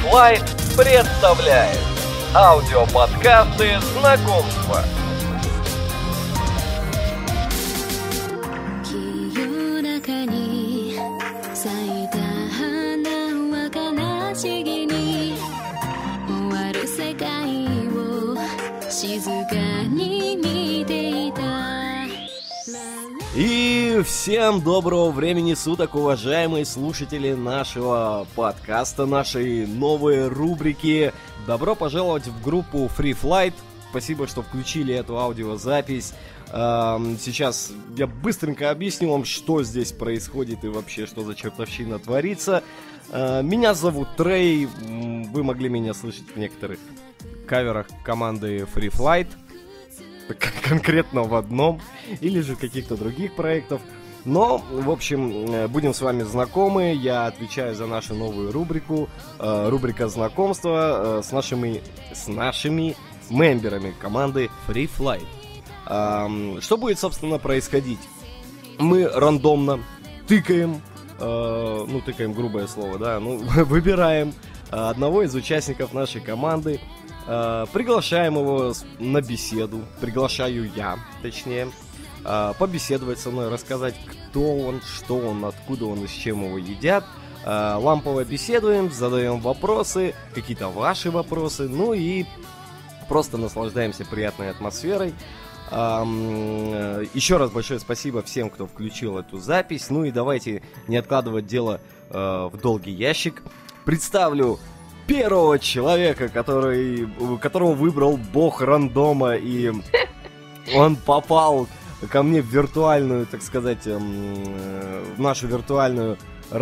Flight представляет аудиоподкасты знакомства. И всем доброго времени суток, уважаемые слушатели нашего подкаста, нашей новой рубрики. Добро пожаловать в группу Free Flight. Спасибо, что включили эту аудиозапись. Сейчас я быстренько объясню вам, что здесь происходит и вообще, что за чертовщина творится. Меня зовут Трей. Вы могли меня слышать в некоторых каверах команды Free Flight. Конкретно в одном, или же каких-то других проектов. Но, в общем, будем с вами знакомы. Я отвечаю за нашу новую рубрику. Рубрика знакомства с нашими мемберами команды Free Flight. Что будет, собственно, происходить? Мы рандомно тыкаем, тыкаем грубое слово, да, выбираем одного из участников нашей команды, приглашаем его на беседу, приглашаю я, точнее, побеседовать со мной, рассказать, кто он, что он, откуда он и с чем его едят. Лампово беседуем, задаем вопросы, какие-то ваши вопросы, ну и просто наслаждаемся приятной атмосферой. Еще раз большое спасибо всем, кто включил эту запись. Ну и давайте не откладывать дело в долгий ящик. Представлю первого человека, которого выбрал бог рандома, и он попал ко мне в виртуальную, так сказать, в нашу виртуальную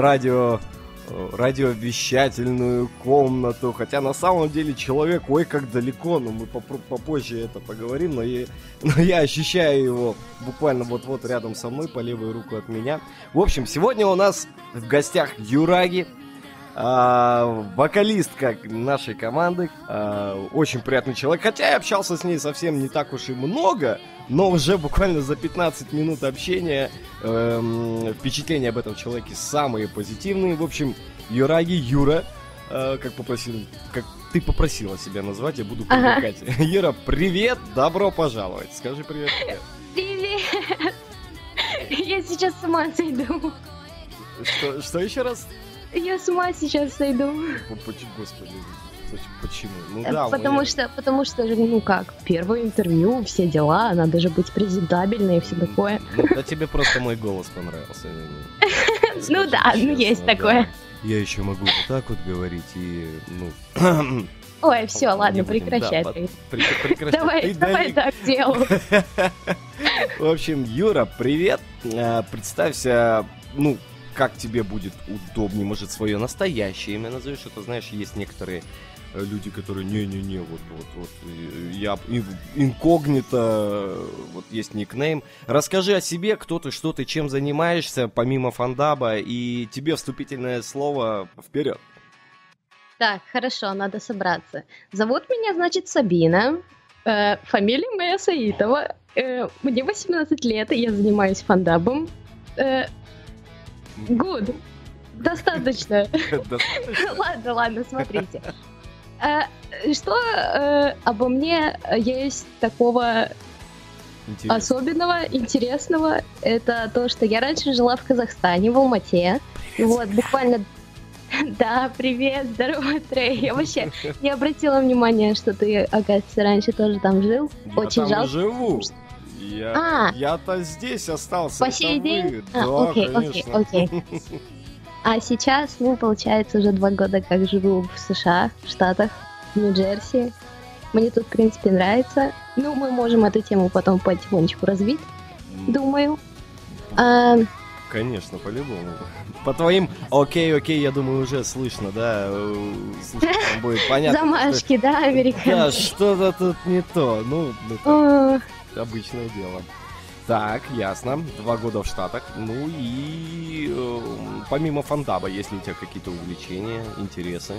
радиовещательную комнату. Хотя на самом деле человек, ой, как далеко, но мы попозже это поговорим, но я ощущаю его буквально вот-вот рядом со мной, по левую руку от меня. В общем, сегодня у нас в гостях Юраги, вокалистка нашей команды, очень приятный человек, хотя я общался с ней совсем не так уж и много, но уже буквально за 15 минут общения впечатления об этом человеке самые позитивные. В общем, Юраги, Юра, как ты попросила себя назвать, я буду привлекать. Ага. Юра, привет, добро пожаловать, скажи привет. Привет, я сейчас с ума сойду. Что еще раз? Я с ума сейчас сойду. Господи, почему? Потому что, первое интервью, все дела, надо же быть презентабельной и все такое. Да тебе просто мой голос понравился. Ну да, есть такое. Я еще могу вот так вот говорить и, Ой, все, ладно, прекращай. Давай так делай. В общем, Юра, привет. Представься, как тебе будет удобнее, может, свое настоящее имя назовешь, это, знаешь, есть некоторые люди, которые, я инкогнито, вот есть никнейм. Расскажи о себе, кто ты, что ты, чем занимаешься, помимо фандаба, и тебе вступительное слово, вперед. Так, хорошо, надо собраться. Зовут меня, значит, Сабина, фамилия моя Саитова, мне 18 лет, и я занимаюсь фандабом. Good. Достаточно. Ладно, смотрите. Что обо мне есть такого особенного, интересного? Это то, что я раньше жила в Казахстане, в Алмате. Вот, буквально... Да, привет, здорово, Трей. Я вообще не обратила внимания, что ты, оказывается, раньше тоже там жил. Очень жалко. Я там живу. Я-то здесь остался. По сей день? Окей. А сейчас, получается, уже 2 года как живу в США, в Штатах, в Нью-Джерси. Мне тут, в принципе, нравится. Мы можем эту тему потом потихонечку развить, думаю. Конечно, по-любому. По твоим окей, я думаю, уже слышно, да? Слушай, будет понятно. Замашки, да, американцы? Да, что-то тут не то. Обычное дело. Так, ясно. 2 года в Штатах. И помимо фандаба, есть ли у тебя какие-то увлечения, интересы?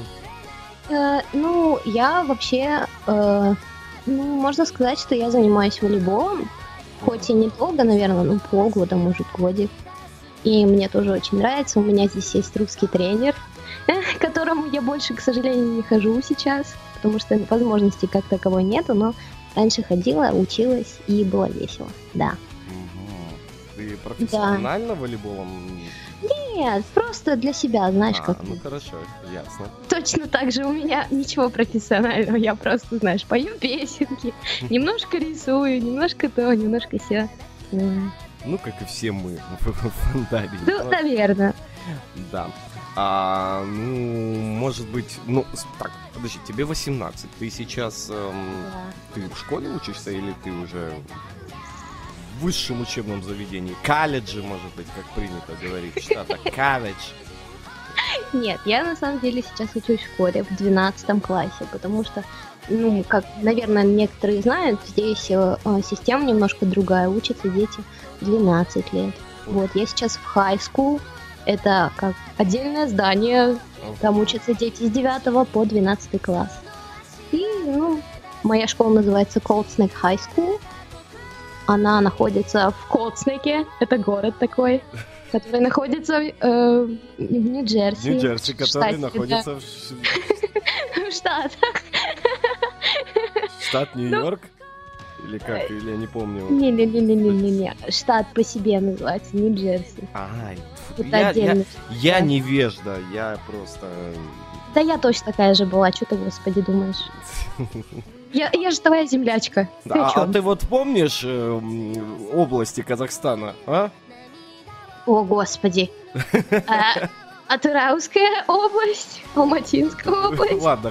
Я вообще, можно сказать, что я занимаюсь волейболом. Хоть и недолго, наверное, полгода, может, годик. И мне тоже очень нравится. У меня здесь есть русский тренер. к которому я больше, к сожалению, не хожу сейчас, потому что возможности как таковой нету, но раньше ходила, училась, и было весело, да. Ты профессионально волейболом? Нет, просто для себя, знаешь, как. Ну хорошо, ясно. Точно так же у меня ничего профессионального, я просто, знаешь, пою песенки, немножко рисую, немножко то, немножко сё. Ну, как и все мы в фандабе. Ну, наверное. Да. Ну, может быть, так, подожди, тебе 18, ты сейчас, ты в школе учишься или ты уже в высшем учебном заведении? Колледже, может быть, как принято говорить в Штатах, колледж. Нет, я на самом деле сейчас учусь в школе в 12 классе, потому что, как, наверное, некоторые знают, здесь система немножко другая, учатся дети 12 лет. Вот, я сейчас в high school, это как отдельное здание, там учатся дети с 9 по 12 класс. И, моя школа называется Cold Snake High School. Она находится в Колд-Снеке, это город такой, который находится в Нью-Джерси. Нью-Джерси, который находится в Штатах. Штат Нью-Йорк? Или как? Или я не помню. Не. Штат по себе называется Нью-Джерси. Я невежда, я просто... Да я точно такая же была, что ты, господи, думаешь? Я же твоя землячка. А ты вот помнишь области Казахстана, а? О, господи. Атырауская область, Алматинская область. Ладно,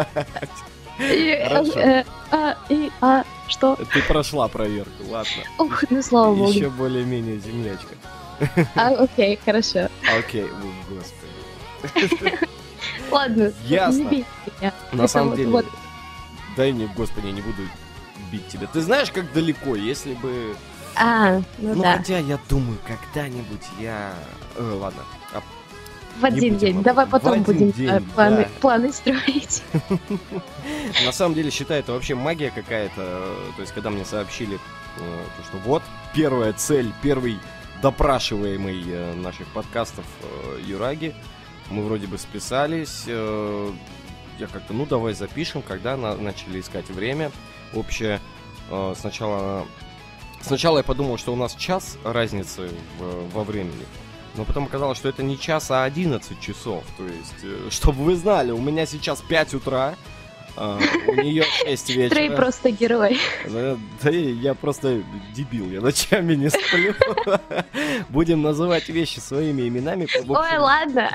что? Ты прошла проверку, ладно. Ух, слава богу. Еще более-менее землячка. Окей, хорошо. Окей, господи. Ладно, ясно. Не бейте меня. На самом деле... Дай мне, господи, я не буду бить тебя. Ты знаешь, как далеко, если бы... да. Хотя я думаю, когда-нибудь я... ладно. В один день. Давай потом будем планы строить. На самом деле, считаю, это вообще магия какая-то. То есть, когда мне сообщили, что вот первая цель, первый допрашиваемый наших подкастов Юраги, мы вроде бы списались. Я как-то, давай запишем, когда начали искать время общее. Сначала я подумал, что у нас час разницы во времени. Но потом оказалось, что это не час, а 11 часов. То есть, чтобы вы знали, у меня сейчас 5 утра, у нее 6 вечера. Трей просто герой. Да, я просто дебил, я ночами не сплю. Будем называть вещи своими именами. Ой, ладно.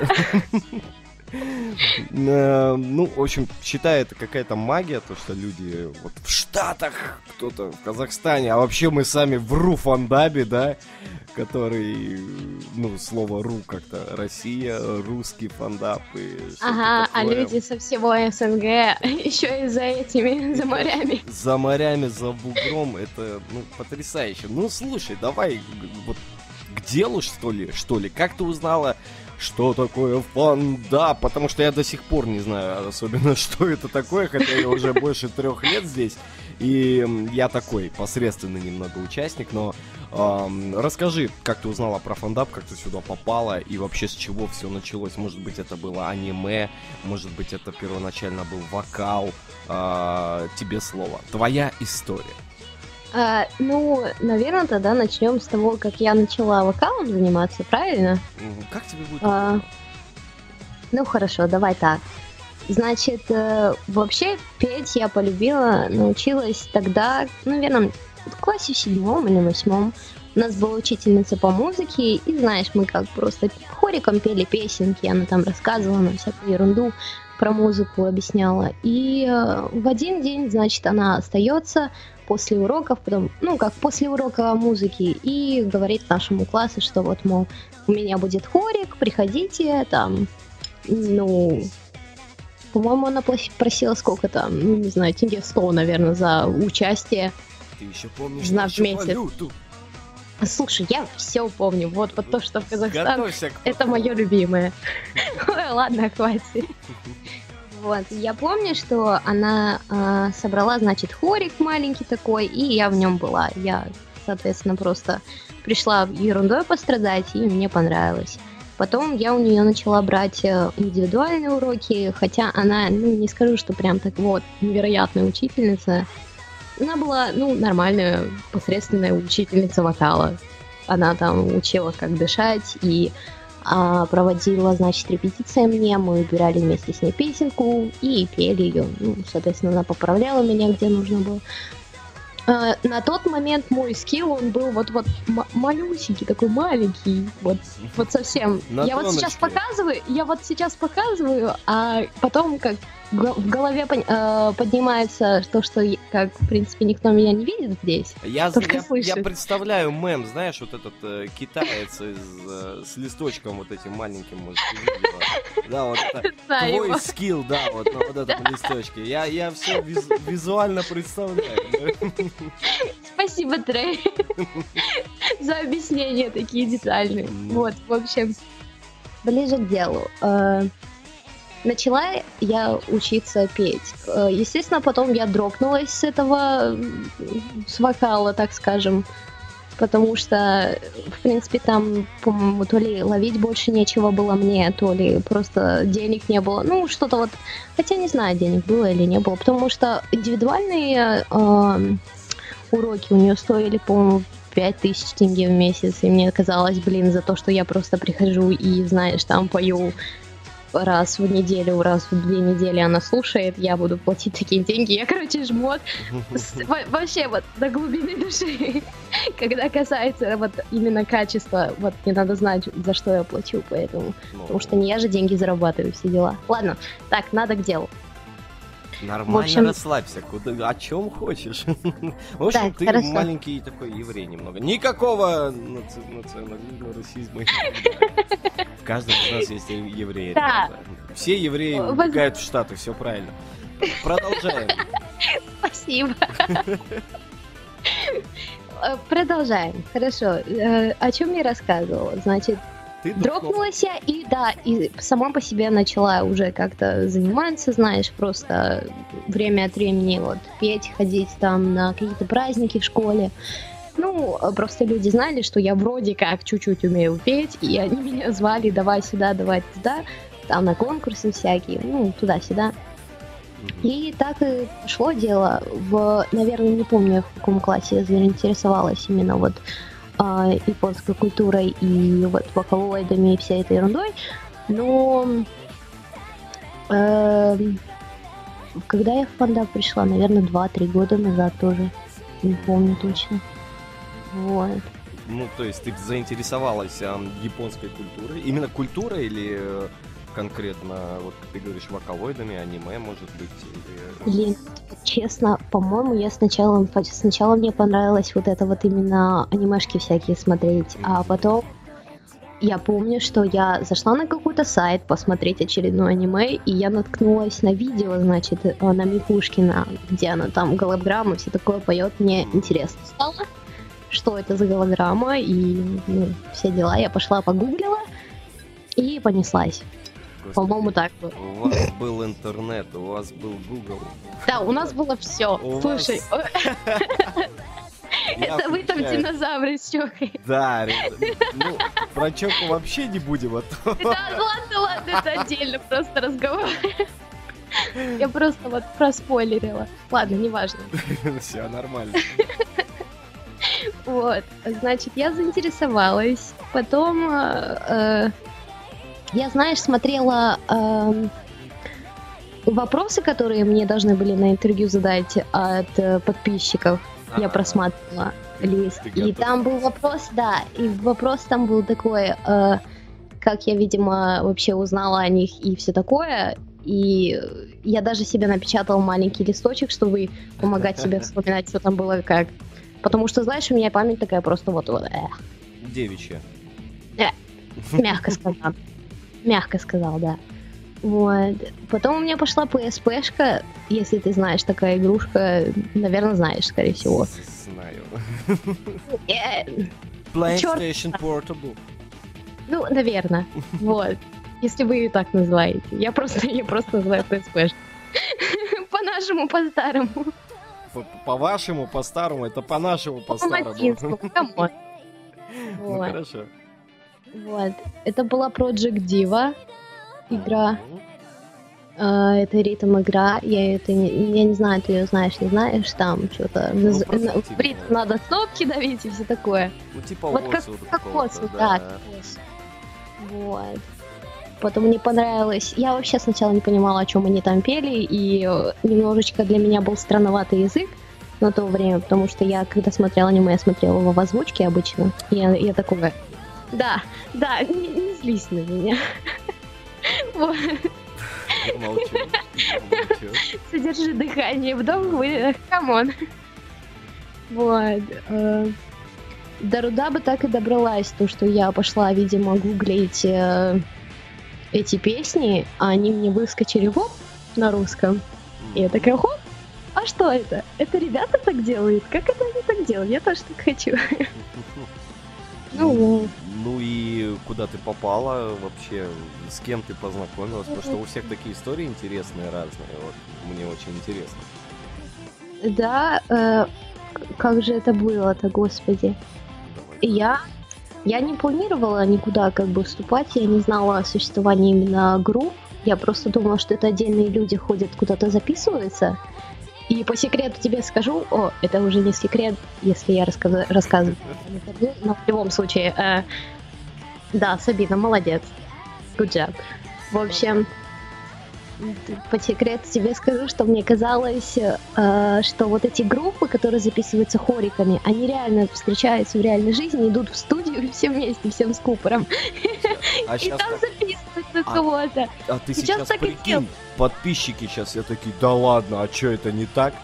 В общем, считаю, это какая-то магия, то, что люди вот в Штатах, кто-то в Казахстане, а вообще мы сами в РУ-фандабе, да, который, слово РУ как-то Россия, русский фандаб и ага, а люди со всего СНГ еще и за этими, за морями. За морями, за бугром, это, потрясающе. Слушай, давай вот к делу, что ли, как ты узнала, что такое фандаб? Потому что я до сих пор не знаю особенно, что это такое, хотя я уже больше 3 лет здесь, и я такой посредственный немного участник, но расскажи, как ты узнала про фандаб, как ты сюда попала, и вообще с чего все началось? Может быть, это было аниме, может быть, это первоначально был вокал, тебе слово, твоя история. Наверное, тогда начнем с того, как я начала вокалом заниматься, правильно? Как тебе будет? Хорошо, давай так. Значит, вообще петь я полюбила, научилась тогда, наверное, в классе 7 или 8. У нас была учительница по музыке, и, знаешь, мы как просто хориком пели песенки, она там рассказывала нам всякую ерунду про музыку, объясняла. И в один день, значит, она остается после уроков, потом, после урока музыки, и говорит нашему классу, что вот, мол, у меня будет хорик, приходите, там, по-моему, она просила сколько там, не знаю, тенге 100, наверное, за участие. Ты еще помнишь нашу валюту? Слушай, я все помню, вот то, что в Казахстан, это мое любимое. Ой, ладно, хватит. Вот, я помню, что она собрала, значит, хорик маленький такой, и я в нем была. Я, соответственно, просто пришла ерундой пострадать, и мне понравилось. Потом я у нее начала брать индивидуальные уроки, хотя она, не скажу, что прям так вот невероятная учительница. Она была, нормальная, посредственная учительница вокала. Она там учила, как дышать, и проводила, значит, репетиции мне, мы выбирали вместе с ней песенку и пели ее. Соответственно, она поправляла меня, где нужно было. На тот момент мой скилл, он был вот малюсенький, такой маленький, вот совсем. Я вот сейчас показываю, а потом как в голове поднимается то, что, как, в принципе, никто меня не видит здесь. Я представляю мем, знаешь, вот этот китаец с листочком вот этим маленьким, может, да, вот это твой скилл, да, вот на вот этом листочке. Я все визуально представляю. Спасибо, Трей, за объяснения такие детальные. Вот, в общем, ближе к делу. Начала я учиться петь. Естественно, потом я дропнулась с этого, с вокала, так скажем, потому что, в принципе, там, по-моему, то ли ловить больше нечего было мне, то ли просто денег не было. Что-то вот, хотя не знаю, денег было или не было, потому что индивидуальные уроки у нее стоили, по-моему, 5000 тенге в месяц, и мне казалось, за то, что я просто прихожу и, знаешь, там пою раз в неделю, раз в 2 недели она слушает, я буду платить такие деньги. Я, жмот вообще вот до глубины души. Когда касается вот именно качества, вот мне надо знать, за что я плачу, поэтому. Потому что не я же деньги зарабатываю, все дела. Ладно, так, надо к делу. Нормально, расслабься, о чем хочешь. В общем, ты маленький такой еврей немного. Никакого национализма, расизма. В каждом из нас есть евреи. Да. Все евреи убегают в Штаты, все правильно. Продолжаем. Спасибо. Продолжаем. Хорошо. О чем я рассказывала? Значит, дропнулась я и сама по себе начала уже как-то заниматься, знаешь, просто время от времени вот петь, ходить там на какие-то праздники в школе. Просто люди знали, что я вроде как чуть-чуть умею петь, и они меня звали давай сюда, давай туда, там на конкурсы всякие, туда-сюда. И так и пошло дело. Наверное, не помню, в каком классе я заинтересовалась именно вот японской культурой и вот вокалоидами и всей этой ерундой, но когда я в Панда пришла, наверное, 2-3 года назад тоже, не помню точно. Вот. То есть ты заинтересовалась японской культурой? Именно культурой или конкретно, вот как ты говоришь, вокалоидами, аниме, может быть? Или, честно, по-моему, я сначала мне понравилось вот это вот именно анимешки всякие смотреть, а потом я помню, что я зашла на какой-то сайт посмотреть очередное аниме, и я наткнулась на видео, значит, на Микушкина, где она там голограмма, все такое поет, мне интересно стало, что это за голограмма, и все дела. Я пошла погуглила и понеслась. Господи, по-моему, так было. У вас был интернет, у вас был Google. Да, у нас было все. Слушай, это вы там динозавры с чокой. Да, про чоку вообще не будем. Да, ладно, это отдельно просто разговор. Я просто вот проспойлерила. Ладно, неважно. Все, нормально. Вот, значит, я заинтересовалась. Потом я, знаешь, смотрела вопросы, которые мне должны были на интервью задать от подписчиков. Я просматривала лист. И там был вопрос, и вопрос там был такой, как я, видимо, вообще узнала о них и все такое. И я даже себе напечатала маленький листочек, чтобы помогать себе вспоминать, что там было как. Потому что, знаешь, у меня память такая просто вот. Девичья. Мягко сказал, да. Вот. Потом у меня пошла PSP-шка, если ты знаешь, такая игрушка, наверное, знаешь, скорее всего. Знаю. PlayStation Portable. Наверное. Вот. Если вы ее так называете. Я просто называю PSP-шкой. По-нашему, по-старому. По-вашему, по-старому, это по-нашему, по-старому. По-матинскому, камон. Ну, хорошо. Вот. Это была Project Diva игра. Это ритм-игра. Я не знаю, ты ее знаешь, не знаешь, там что-то. В ритм надо кнопки давить и все такое. Ну, типа вот как Осу, да. Вот. Потом мне понравилось. Я вообще сначала не понимала, о чем они там пели, и немножечко для меня был странноватый язык на то время, потому что я, когда смотрела аниме, я смотрела его в озвучке обычно. Я такое. Да, не злись на меня. Вот. Молчу. Содержи дыхание, вдох, выдох, камон. Вот. До Рудабы так и добралась, то, что я пошла, видимо, гуглить эти песни, а они мне выскочили хоп на русском. И я такая, хоп, а что это? Это ребята так делают? Как это они так делают? Я тоже так хочу. Ну и куда ты попала вообще? С кем ты познакомилась? Потому что у всех такие истории интересные, разные. Вот мне очень интересно. Да, как же это было-то, господи. Я не планировала никуда как бы вступать, я не знала о существовании именно групп. Я просто думала, что это отдельные люди ходят, куда-то записываются. И по секрету тебе скажу, это уже не секрет, если я рассказываю. Но в любом случае, да, Сабина, молодец. Good job. В общем, по секрету тебе скажу, что мне казалось, что вот эти группы, которые записываются хориками, они реально встречаются в реальной жизни, идут в студию все вместе, всем скупором. И там записывают на кого-то. А ты сейчас прикинь, подписчики сейчас все такие, да ладно, а чё это не так?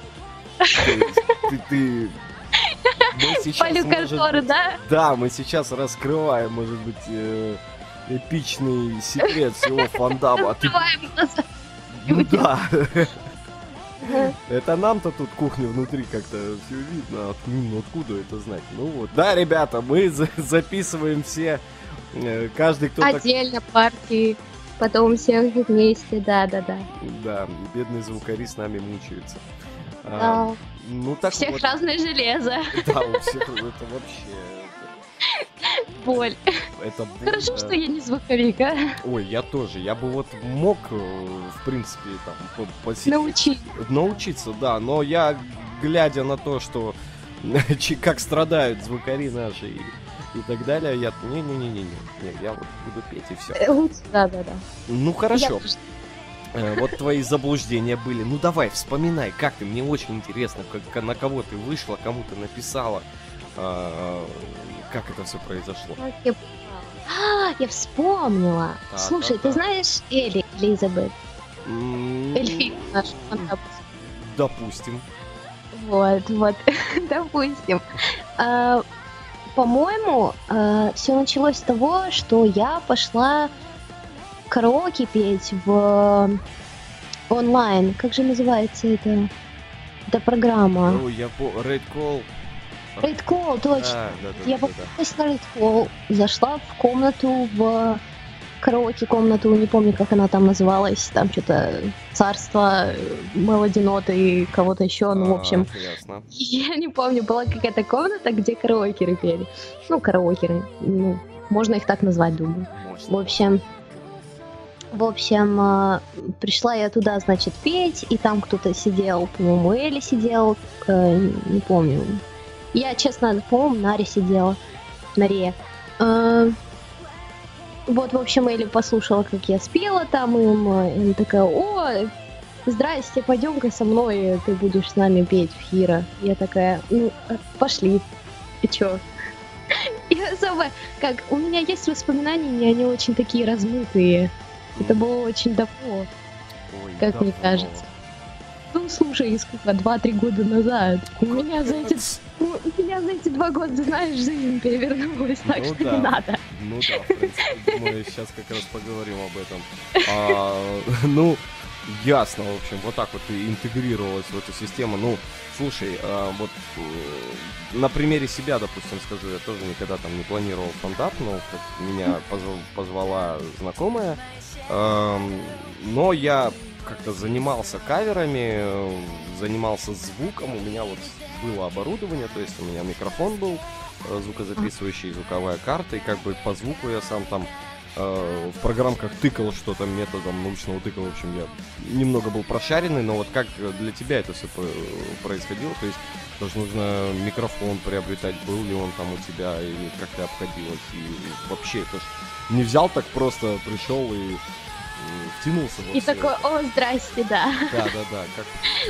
Ты... Полюкажоры, да? Да, мы сейчас раскрываем, может быть, эпичный секрет всего фандама. Открываем глаза. Ну да. Это нам-то тут кухня внутри как-то все видно. Откуда это знать? Ну вот. Да, ребята, мы записываем все. Каждый кто-то... Отдельно партии. Потом всех вместе, да. Да, бедные звукари с нами мучаются. Да. Ну, так всех вот. разное железо. Да, у всех это вообще... Боль. Это боль. Хорошо, что я не звуковик, а? Ой, я тоже. Я бы вот мог, в принципе, там, научиться, да. Но я, глядя на то, что как страдают звукари наши и так далее, я... Не, я вот буду петь и все. Да. Ну, хорошо. Вот твои заблуждения были. Ну, давай, вспоминай, как ты. Мне очень интересно, на кого ты вышла, кому ты написала. Как это все произошло? Я вспомнила. Слушай, ты знаешь Элизабет? Эльфийку нашу. Допустим. Вот, допустим. По-моему, все началось с того, что я пошла караоке петь в онлайн. Как же называется эта программа? Ну, я Red Call. Red Call, точно. Я попалась на Red Call, зашла в комнату, в караоке-комнату, не помню, как она там называлась, там что-то царство Мелоди Ноты и кого-то еще, ну, в общем. Ясно. Я не помню, была какая-то комната, где караокеры пели. Ну, караокеры, ну, можно их так назвать, думаю. Можно. В общем, пришла я туда, значит, петь, и там кто-то сидел, по-моему, Элли сидел, не помню. Я, честно, по-моему, Наре сидела. Наре. Вот, в общем, Элли послушала, как я спела там им, и она такая, здрасте, пойдем-ка со мной, ты будешь с нами петь в Хиро. Я такая, пошли. И чё? И особо, как, у меня есть воспоминания, и они очень такие размытые. Это было очень давно, как мне кажется. Ну, слушай, сколько, 2-3 года назад. У меня за эти 2 года, знаешь, жизнь перевернулась, так что не надо. Ну да, в принципе, думаю, сейчас как раз поговорим об этом. Ну, ясно, в общем, вот так вот ты интегрировалась в эту систему. Ну, слушай, вот на примере себя, допустим, скажу, я тоже никогда там не планировал стендап, но как меня позвала знакомая, но я как-то занимался каверами, занимался звуком, у меня вот было оборудование, то есть у меня микрофон был, звукозаписывающий, звуковая карта, и как бы по звуку я сам там в программках тыкал что-то методом научного тыка. В общем, я немного был прошаренный, но вот как для тебя это все происходило? То есть даже нужно микрофон приобретать, был ли он там у тебя, или как ты обходилась? И вообще, это ж не взял так просто, пришел и втянулся. И такой, о, здрасте, да. Да, как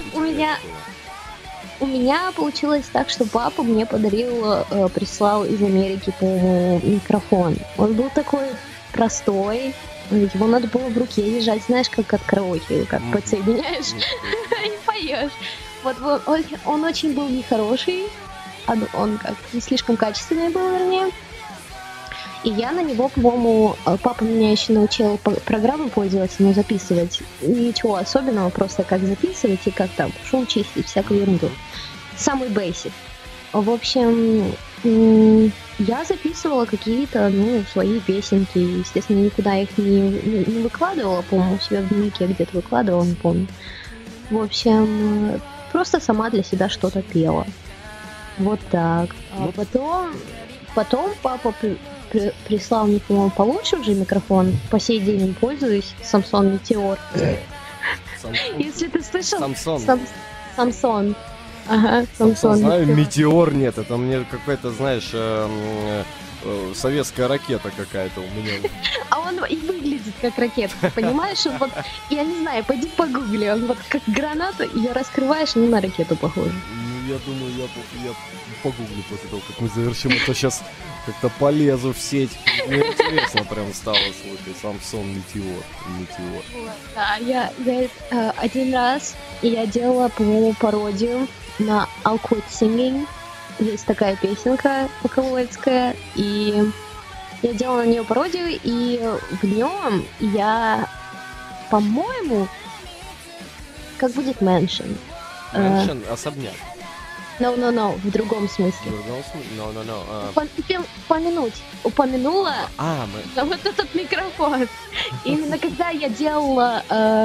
у меня получилось так, что папа мне прислал из Америки, по-моему, микрофон. Он был такой простой, его надо было в руке держать, знаешь, как от караоке, как подсоединяешь и поешь. Вот он очень был нехороший, он как не слишком качественный был, вернее. И я на него, по-моему, папа меня еще научил программы пользоваться, но записывать ничего особенного, просто как записывать и как там шум чистить, всякую ерунду. Самый basic. В общем, я записывала какие-то, свои песенки, естественно, никуда их не выкладывала, по-моему, у себя в дневнике где-то выкладывала, не помню. В общем, просто сама для себя что-то пела. Вот так. А потом папа прислал мне, по-моему, получше уже микрофон. По сей день им пользуюсь. Samsung Meteor. Если ты слышал... Samsung. Ага, Samsung. Знаю, Метеор нет. Это мне какая-то, знаешь, советская ракета какая-то у меня. А он и выглядит как ракета, понимаешь? Он вот, я не знаю, пойди погугли. Он вот как граната, ее раскрываешь, и на ракету похоже. Ну, я думаю, я погуглю после того, как мы завершим. А то сейчас как-то полезу в сеть. Мне интересно прям стало, слушай, Samsung Meteor. Да, я один раз я делала, по-моему, пародию на Awkward Singing. Есть такая песенка вокалоидская, и я делала на нее пародию, и в нем я, по-моему, как будет mention? Mention особняк. No, в другом смысле. Упомянула вот этот микрофон. Именно когда я делала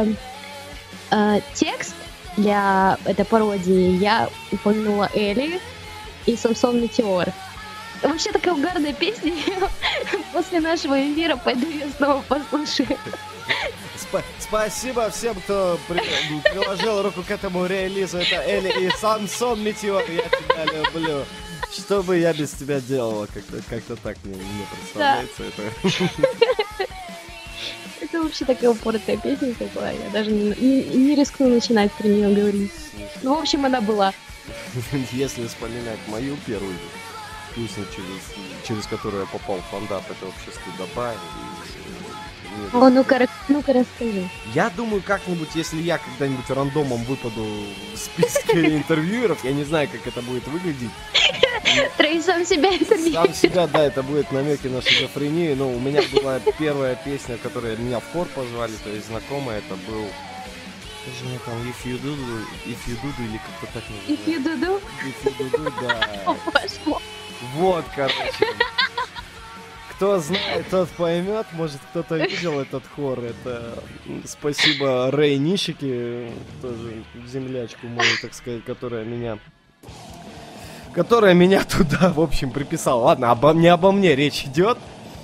текст для этой пародии, я упомянула Элли и Samsung Meteor. Вообще такая угарная песня. После нашего эфира пойду ее снова послушаю. Спасибо всем, кто приложил руку к этому релизу. Это Элли и Samsung Meteor. Я тебя люблю. Что бы я без тебя делала? Как-то так мне представляется это. Это вообще такая упоротая песенка была. Я даже не рискну начинать про нее говорить. Ну, в общем, она была. Если вспоминать мою первую песню, через которую я попал в фандап, это вообще стыдоба. О, ну-ка расскажи. Я думаю, как-нибудь, если я когда-нибудь рандомом выпаду в списке интервьюеров, я не знаю, как это будет выглядеть. Трей сам себя интервьюирует. Сам себя, да, это будет намеки на шизофрению. Но у меня была первая песня, которая меня в хор позвали, то есть знакомая, это был... Что же там, If You Do, или как-то так называется. If You Do, да. Вот, короче. Кто знает, тот поймет. Может, кто-то видел этот хор. Это спасибо Рэй Нишики, тоже землячку мою, так сказать, которая меня туда, в общем, приписала. Ладно, не обо мне речь идет.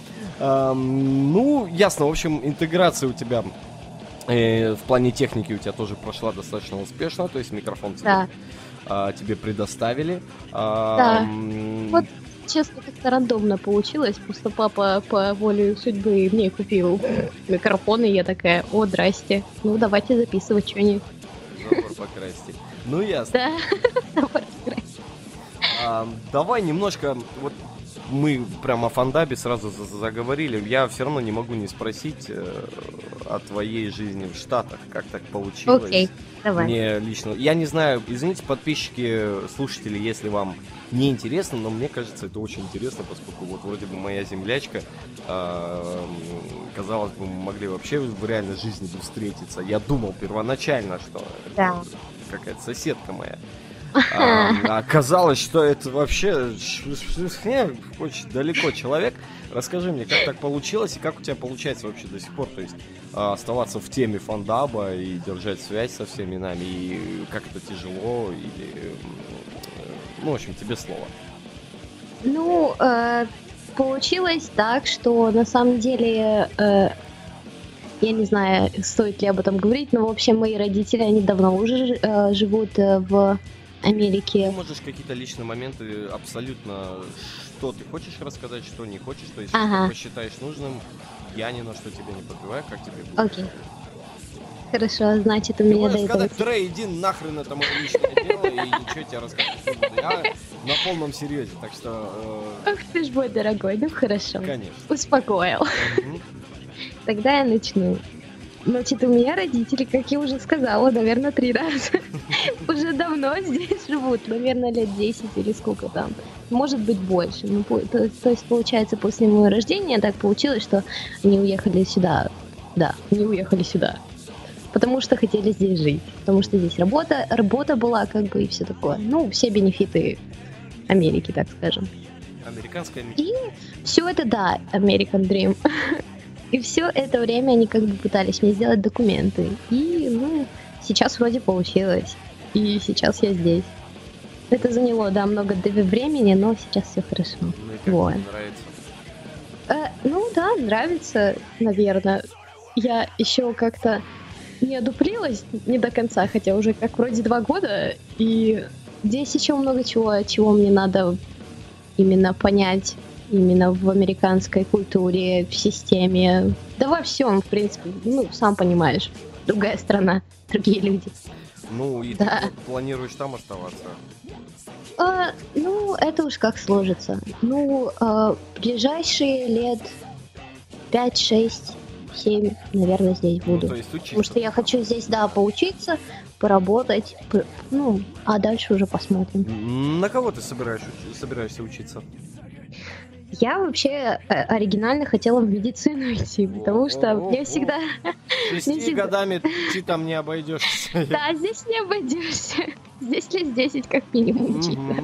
Ну, ясно, в общем, интеграция у тебя в плане техники у тебя тоже прошла достаточно успешно. То есть микрофон тебе предоставили. Да. Вот, честно, как-то рандомно получилось. Просто папа по воле судьбы мне купил микрофон, и я такая, о, здрасте. Ну, давайте записывать что-нибудь. Забор покрасьте. Ну, ясно. Да, забор покрасьте. Давай немножко, вот мы прямо о фандабе сразу заговорили. Я все равно не могу не спросить о твоей жизни в Штатах. Как так получилось? Окей, давай. Мне лично... Я не знаю, извините, подписчики, слушатели, если вам не интересно, но мне кажется, это очень интересно, поскольку вот вроде бы моя землячка, казалось бы, мы могли вообще в реальной жизни бы встретиться. Я думал первоначально, что это какая-то соседка моя. Оказалось, что это вообще очень далеко человек. Расскажи мне, как так получилось и как у тебя получается вообще до сих пор, то есть оставаться в теме фандаба и держать связь со всеми нами, и как это тяжело, или... Ну, в общем, тебе слово. Ну, получилось так, что на самом деле, я не знаю, стоит ли об этом говорить, но, в общем, мои родители, они давно уже живут в Америке. Ты можешь какие-то личные моменты абсолютно, что ты хочешь рассказать, что не хочешь, то есть, что ты посчитаешь нужным, я ни на что тебя не подбиваю, как тебе будет. Окей. Хорошо, значит, у меня до этого... сказать, Трей, иди нахрен, это мое личное дело, и ничего тебе рассказывать не буду. Я на полном серьезе, так что... Ах ты ж мой дорогой, ну хорошо. Конечно. Успокоил. Тогда я начну. Значит, у меня родители, как я уже сказала, наверное, 3 раза, уже давно здесь живут, наверное, лет 10 или сколько там, может быть больше. Ну, то есть, получается, после моего рождения так получилось, что они уехали сюда. Да, они уехали сюда. Потому что хотели здесь жить, потому что здесь работа была, как бы, и все такое. Ну, все бенефиты Америки, так скажем. Американская мечта. И все это, да, American Dream. И все это время они как бы пытались мне сделать документы. И, ну, сейчас вроде получилось. И сейчас я здесь. Это заняло, да, много времени, но сейчас все хорошо. Ну и как вот. тебе нравится? Ну да, нравится, наверное. Я еще как-то не одуплилась не до конца, хотя уже как вроде 2 года. И здесь еще много чего мне надо именно понять. Именно в американской культуре, в системе, да во всем, в принципе, ну, сам понимаешь, другая страна, другие люди. Ну, и да. Ты планируешь там оставаться? Ну, это уж как сложится. Ну, ближайшие лет 5, 6, 7, наверное, здесь буду. Ну, то есть учиться. Потому что я хочу здесь, да, поучиться, поработать, ну, а дальше уже посмотрим. На кого ты собираешься учиться? Я вообще оригинально хотела в медицину идти, потому что мне всегда... 6 годами ты там не обойдешься. Да, здесь не обойдешься. Здесь лет 10 как минимум учиться.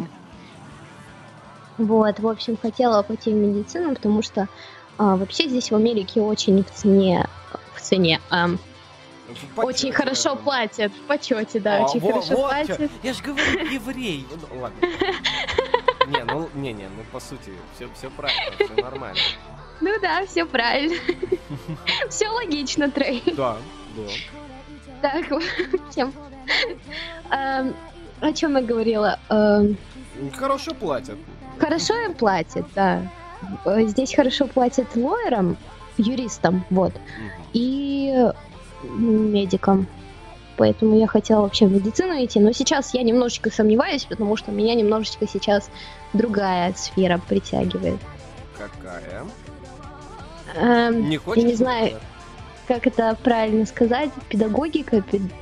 Вот, в общем, хотела пойти в медицину, потому что вообще здесь в Америке очень очень хорошо платят, в почете, да, очень хорошо платят. Я же говорю, еврей. Ладно. Ну по сути, все правильно, все нормально. Ну да, все правильно. Все логично, Трей. Да. Так, в общем, о чем я говорила? Хорошо платят. Хорошо им платят, да. Здесь хорошо платят лоерам, юристам, вот, и медикам. Поэтому я хотела вообще в медицину идти, но сейчас я немножечко сомневаюсь, потому что меня немножечко сейчас другая сфера притягивает. Какая? Не хочешь? Я не знаю, как это правильно сказать. Педагогика,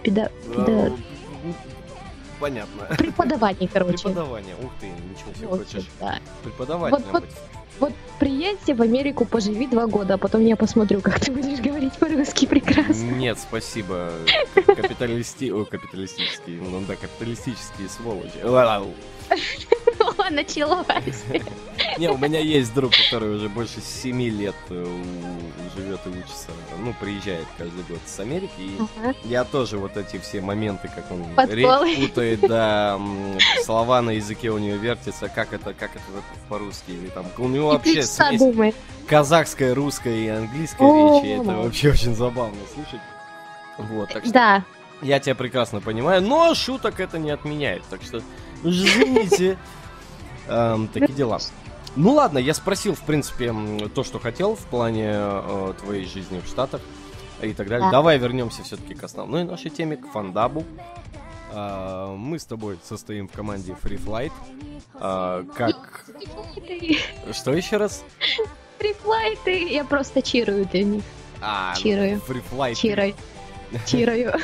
Понятно. Преподавание, короче. Преподавание. Ух ты, ничего себе хочешь. Да. Преподавателем быть. Вот приедьте в Америку, поживи 2 года, а потом я посмотрю, как ты будешь говорить по-русски прекрасно. Нет, спасибо. Капиталистические, капиталистические сволочи. Началось. Не, у меня есть друг, который уже больше 7 лет живет и учится, ну, приезжает каждый год с Америки, и я тоже вот эти все моменты, как он речь путает, да, слова на языке у него вертятся, как это по-русски, или там, у него вообще смесь казахская, русская и английская речи, это вообще очень забавно слушать. Вот, так что да. Я тебя прекрасно понимаю, но шуток это не отменяет, так что извините. Такие дела. Ну ладно, я спросил, в принципе, то, что хотел в плане твоей жизни в Штатах и так далее. Да. Давай вернемся все-таки к основной нашей теме, к фандабу. Мы с тобой состоим в команде Free Flight. Как... Что еще раз? Free Flight, я просто чирую для них. Чирую. Free Flight. Чирую.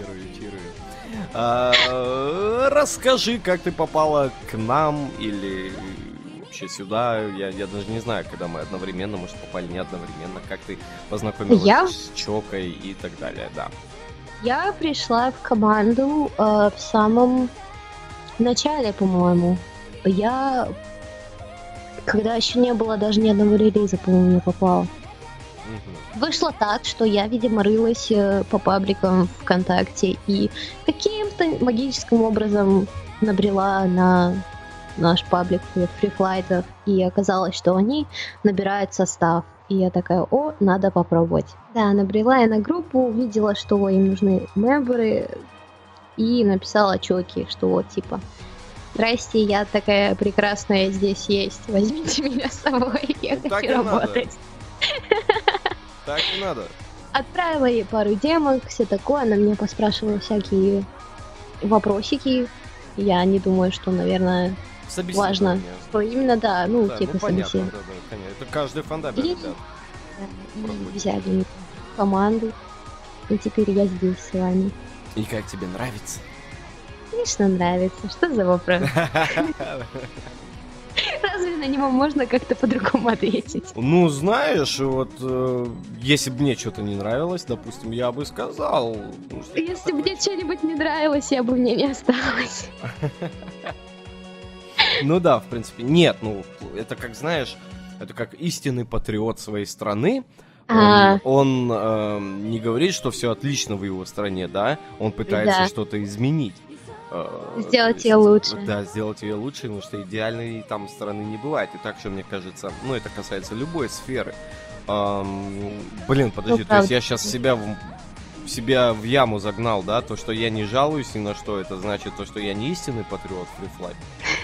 Расскажи, как ты попала к нам или вообще сюда. Я даже не знаю, когда мы одновременно, может, попали не одновременно. Как ты познакомилась с Чокой и так далее, да. Я пришла в команду в самом начале, по-моему. Я, когда еще не было даже ни одного релиза, по-моему, попала. Вышло так, что я, видимо, рылась по пабликам ВКонтакте и каким-то магическим образом набрела на наш паблик фрифлайтов, и оказалось, что они набирают состав. И я такая, надо попробовать. Да, набрела я на группу, увидела, что им нужны мемберы, и написала чёки, что вот типа: «Здрасте, я такая прекрасная здесь есть, возьмите меня с собой, я хочу работать». Так и надо. Отправила ей пару демок, все такое, она меня поспрашивала всякие вопросики. Я не думаю, что, наверное, важно, что именно, да, типа собеседование. Да, конечно. Это каждый фундамент, да. И взяли команду, и теперь я здесь с вами. И как тебе нравится? Конечно, нравится. Что за вопрос? Разве на него можно как-то по-другому ответить? Ну, знаешь, вот если бы мне что-то не нравилось, допустим, я бы сказал. Если бы мне что-нибудь не нравилось, я бы в ней не осталась. Ну да, в принципе. Нет, это как, знаешь, это как истинный патриот своей страны. Он не говорит, что все отлично в его стране, да? Он пытается что-то изменить. Сделать ее лучше. Да, сделать ее лучше, потому что идеальной там страны не бывает. И так же, мне кажется, это касается любой сферы. Подожди, то есть я сейчас себя в яму загнал, да? То, что я не жалуюсь ни на что, это значит то, что я не истинный патриот фрифлайт.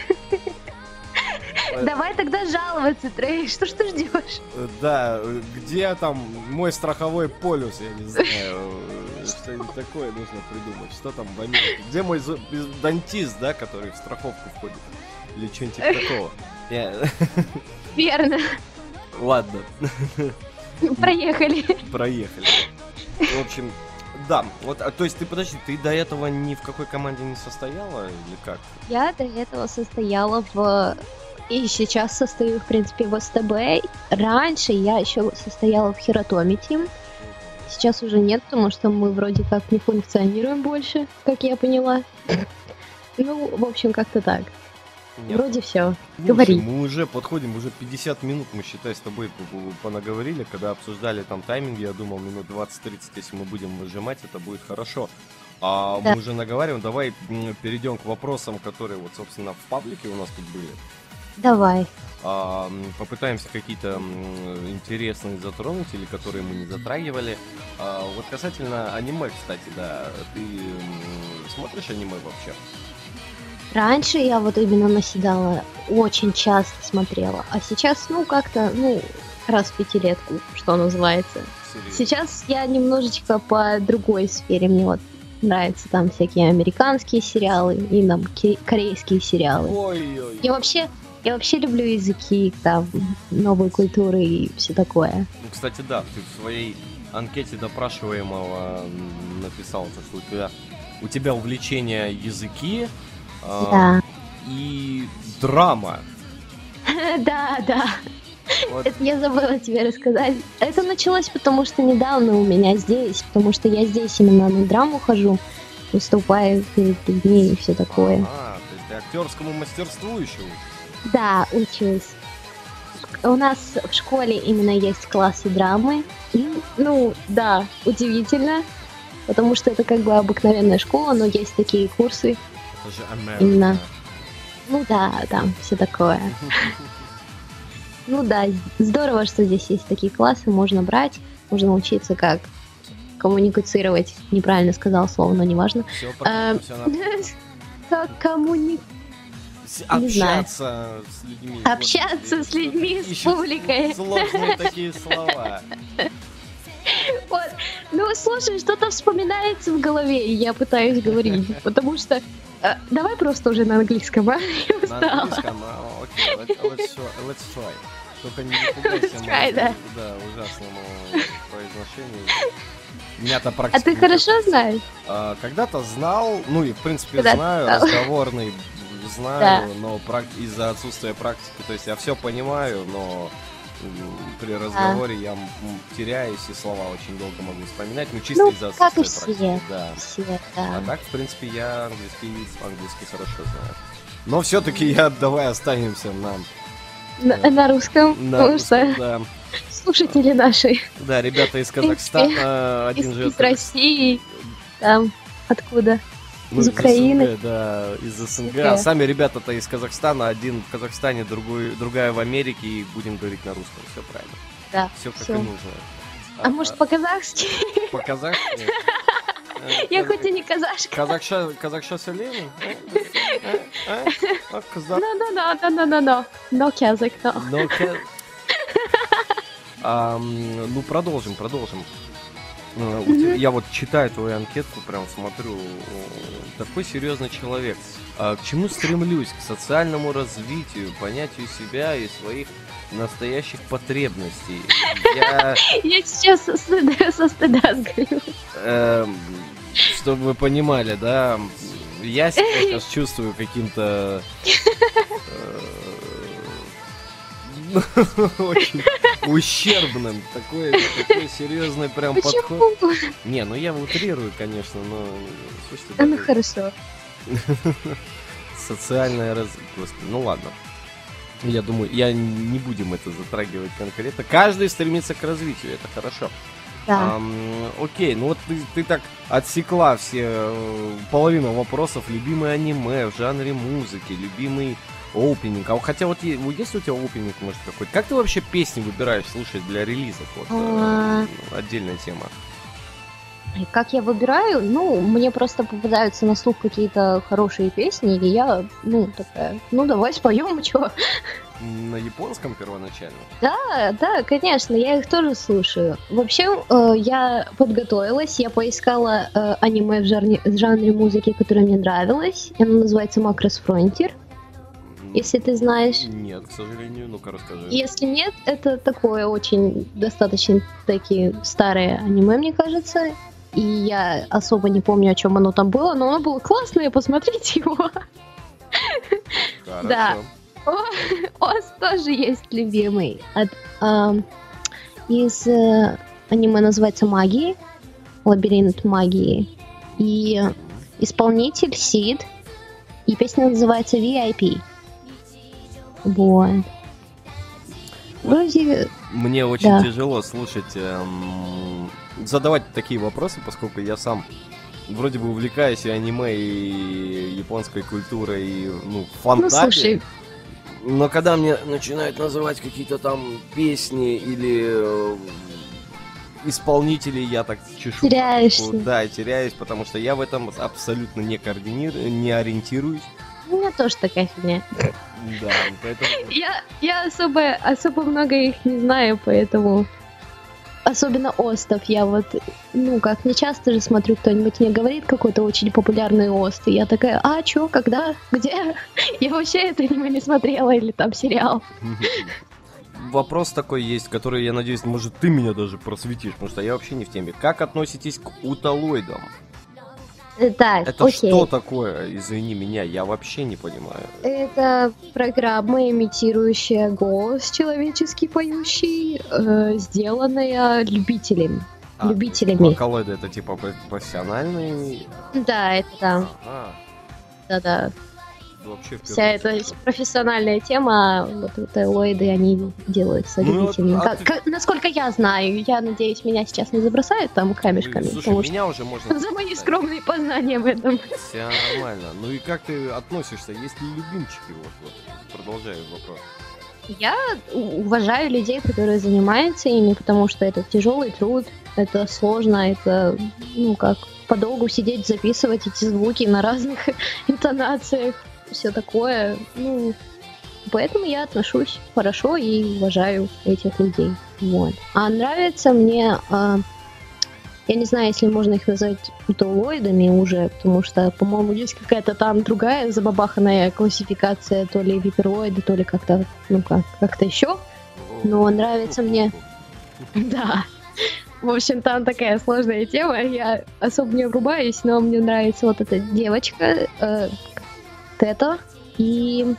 Давай тогда жаловаться, Трей, что ж ты ждешь? Да, где там мой страховой полюс, я не знаю, что-нибудь такое нужно придумать. Что там в Америке? Где мой дантист, да, который в страховку входит? Или что-нибудь типа такого? Верно. Ладно. Проехали. В общем, да, вот, то есть ты до этого ни в какой команде не состояла или как? Я до этого состояла и сейчас состою, в принципе, в СТБ. Раньше я еще состояла в Хиротоми Тим. Сейчас уже нет, потому что мы вроде как не функционируем больше, как я поняла. В общем, как-то так. Нет. Вроде все. Говори. Мы уже подходим, уже 50 минут, мы, считай, с тобой понаговорили. Когда обсуждали там тайминги, я думал, минут 20-30, если мы будем выжимать, это будет хорошо. Да. Мы уже наговариваем, давай перейдем к вопросам, которые вот, собственно, в паблике у нас тут были. Давай. Попытаемся какие-то интересные затронуть или которые мы не затрагивали. Вот касательно аниме, кстати, да. Ты смотришь аниме вообще? Раньше я вот именно наседала, очень часто смотрела. А сейчас, как-то, раз в пятилетку, что называется. Серьезно? Сейчас я немножечко по другой сфере. Мне вот нравятся там всякие американские сериалы и там корейские сериалы. Ой-ой-ой. Я вообще люблю языки, там, новые культуры и все такое. Кстати, да, ты в своей анкете допрашиваемого написал, что у тебя увлечение языки и драма. Да. Вот. Это я забыла тебе рассказать. Это началось потому, что недавно у меня здесь, потому что я здесь именно на драму хожу, выступаю перед людьми и все такое. То есть ты актерскому мастерству еще учишь? Да, учусь. У нас в школе именно есть классы драмы. Да, удивительно, потому что это как бы обыкновенная школа, но есть такие курсы. Это же Америка. Именно. Там все такое. Здорово, что здесь есть такие классы, можно брать, можно учиться, как коммуницировать. Неправильно сказал слово, но неважно. Как общаться с людьми. Общаться с людьми, с публикой. Сложные такие слова. Вот. Слушай, что-то вспоминается в голове, и я пытаюсь говорить, потому что... давай просто уже на английском, а? Я устала. На английском? Окей, let's try. Только не пугайся ужасному произношению. Меня-то практически... А ты хорошо знаешь? Когда-то знал, и в принципе знаю, разговорный знаю, но из-за отсутствия практики, то есть я все понимаю, но при разговоре я теряюсь и слова очень долго могу вспоминать, чисто из-за отсутствия практики. Да. А так, в принципе, я английский хорошо знаю. Но все-таки давай останемся на русском, потому что слушатели наши. Да, ребята из Казахстана, один же из России, там, откуда? из Украины. СНГ, да, из СНГ. А сами ребята-то из Казахстана, один в Казахстане, другая в Америке, и будем говорить на русском, все правильно. Да, все как и нужно. А может по-казахски? По-казахски? Я хоть и не казашка. Казахша Селена? Но казак, Ну, продолжим. Я вот читаю твою анкетку, прям смотрю, такой серьезный человек. К чему стремлюсь? К социальному развитию, понятию себя и своих настоящих потребностей. Я сейчас со стыда сгорю. Чтобы вы понимали, да, я себя сейчас чувствую каким-то очень ущербным, такой серьезный прям подход. Не, ну я утрирую, конечно, но слушайте, ну хорошо. Социальное развитие. Ну ладно. Я думаю, не будем это затрагивать конкретно. Каждый стремится к развитию, это хорошо. Да. Окей, ну вот ты так отсекла все половину вопросов. Любимое аниме в жанре музыки, любимый опенинг. А хотя вот есть у тебя опенинг, может, какой-то? Как ты вообще песни выбираешь слушать для релизов? Вот отдельная тема. Как я выбираю? Ну, мне просто попадаются на слух какие-то хорошие песни, и я, такая, давай споем, чё? На японском первоначально? Да, конечно, я их тоже слушаю. Вообще, я подготовилась, я поискала аниме в жанре музыки, которое мне нравилось. Оно называется Macross Frontier, если ты знаешь. Нет, к сожалению, ну-ка расскажи. Если нет, это такое очень достаточно такие старые аниме, мне кажется. И я особо не помню, о чем оно там было, но оно было классное, посмотрите его. Хорошо. Да. У вас тоже есть любимый. Из аниме называется «Магии», «Лабиринт магии». И исполнитель Сид. И песня называется VIP. Вот. Вроде... Мне очень тяжело слушать, задавать такие вопросы, поскольку я сам вроде бы увлекаюсь и аниме, и японской культурой, и фантазией. Ну, слушай. Но когда мне начинают называть какие-то там песни или исполнителей, я так чешу. Теряешься. Да, теряюсь, потому что я в этом абсолютно не ориентируюсь. У меня тоже такая фигня. Да, поэтому... Я особо много их не знаю, поэтому... Особенно остов. Я вот, не часто же смотрю, кто-нибудь мне говорит какой-то очень популярный ост, и я такая, чё, когда, где? Я вообще это аниме не смотрела, или там сериал. Вопрос такой есть, который, я надеюсь, может, ты меня даже просветишь, потому что я вообще не в теме. Как относитесь к уталоидам? Так, это окей. Что такое? Извини меня, я вообще не понимаю. Это программа, имитирующая голос человеческий поющий, сделанная любителями. Вокалоиды это типа профессиональные? Да, это да. Вообще вся эта профессиональная тема, вот уталоиды, они делаются любителями. Насколько я знаю, я надеюсь, меня сейчас не забросают там камешками. Слушай, меня уже можно... За мои скромные познания в этом. Все нормально. Ну и как ты относишься? Есть ли любимчики? Вот, продолжаю вопрос. Я уважаю людей, которые занимаются ими, потому что это тяжелый труд, это сложно, это, подолгу сидеть, записывать эти звуки на разных интонациях. Все такое, поэтому я отношусь хорошо и уважаю этих людей. Вот. А нравится мне, я не знаю, если можно их назвать уталоидами уже, потому что, по-моему, есть какая-то там другая забабаханная классификация, то ли випероиды, то ли как-то, как-то еще. Но нравится мне, да. В общем, там такая сложная тема, я особо не врубаюсь, но мне нравится вот эта девочка, Тето, и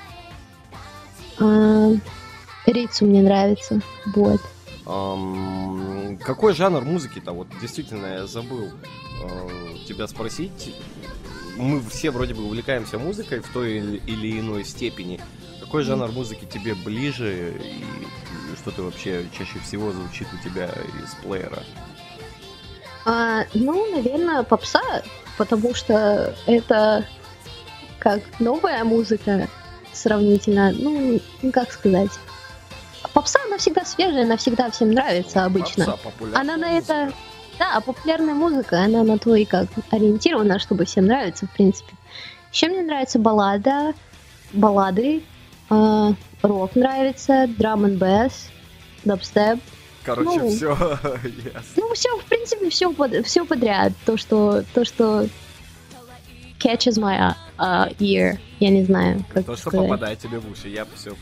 Рицу мне нравится, вот. Какой жанр музыки-то? Вот действительно я забыл тебя спросить. Мы все вроде бы увлекаемся музыкой в той или иной степени. Какой жанр музыки тебе ближе и что ты вообще чаще всего звучит у тебя из плеера? Наверное, попса. потому что это как новая музыка сравнительно, ну, как сказать. Попса, она всегда свежая, она всегда всем нравится обычно. Попса, она на это... Да, популярная музыка, она на то и как ориентирована, чтобы всем нравится, в принципе. Еще мне нравятся баллады, рок нравится, драм and bass, дабстеп. Короче, все ясно. Ну, все, в принципе, все подряд. То, что catches my ear, я не знаю, как то, что сказать. попадает тебе в уши, я все.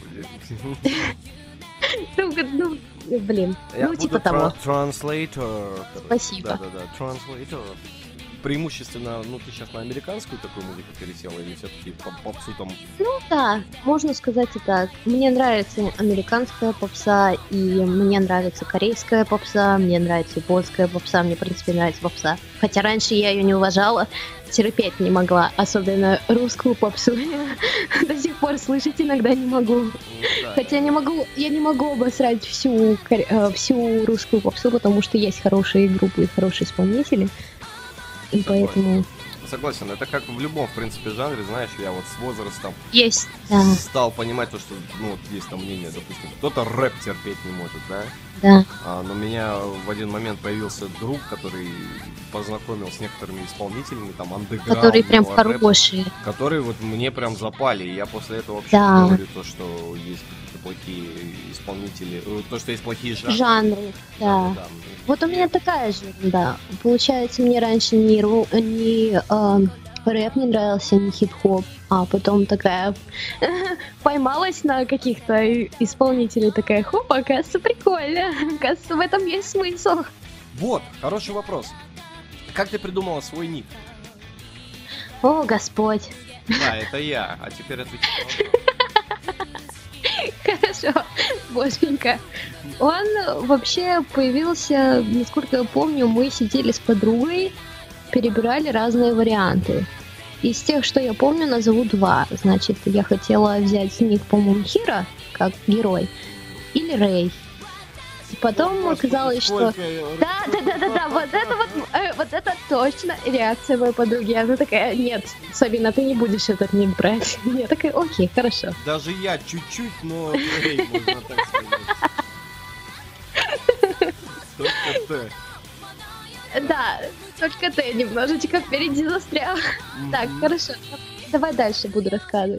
Ну, блин, Я ну типа того. Транслейтер. Спасибо. Да, транслейтер. Преимущественно, ну ты сейчас на американскую такую музыку пересела или все-таки попсу там? Ну да, можно сказать и так. Мне нравится американская попса, и мне нравится корейская попса, мне нравится японская попса, мне в принципе нравится попса. Хотя раньше я ее не уважала, терпеть не могла, особенно русскую попсу. До сих пор слышать иногда не могу. Хотя я не могу обосрать всю русскую попсу, потому что есть хорошие группы и хорошие исполнители. И поэтому... Согласен, это как в любом, в принципе, жанре, знаешь, я вот с возрастом стал понимать то, что, ну, вот есть там мнение, допустим, кто-то рэп терпеть не может, да? Да. Но у меня в один момент появился друг, который познакомил с некоторыми исполнителями, там, андеграундного которые прям рэпа, хорошие. которые вот мне прям запали, и я после этого вообще говорю то, что есть какие-то плохие исполнители, то, что есть плохие жанры. Да. Вот у меня такая же, да. Получается, мне раньше ни рэп не нравился, ни хип-хоп, а потом такая поймалась на каких-то исполнителей, такая, хоп, оказывается, прикольно, оказывается, в этом есть смысл. Вот, хороший вопрос. Как ты придумала свой ник? О, Господь. Да, это я, а теперь отвечай. Хорошо, боженька. Он вообще появился, насколько я помню, мы сидели с подругой, перебирали разные варианты. Из тех, что я помню, назову два. Значит, я хотела взять ник, по-моему, Хиро, как герой, или Рэй. И потом оказалось, что... Да, вот это точно реакция моей подруги. Она такая, нет, Сабина, ты не будешь этот ник брать. Я такая, окей, хорошо. Даже я чуть-чуть, но Рэй, можно так сказать. Только ты. Да, только ты немножечко впереди застрял. Так, хорошо. Давай дальше буду рассказывать.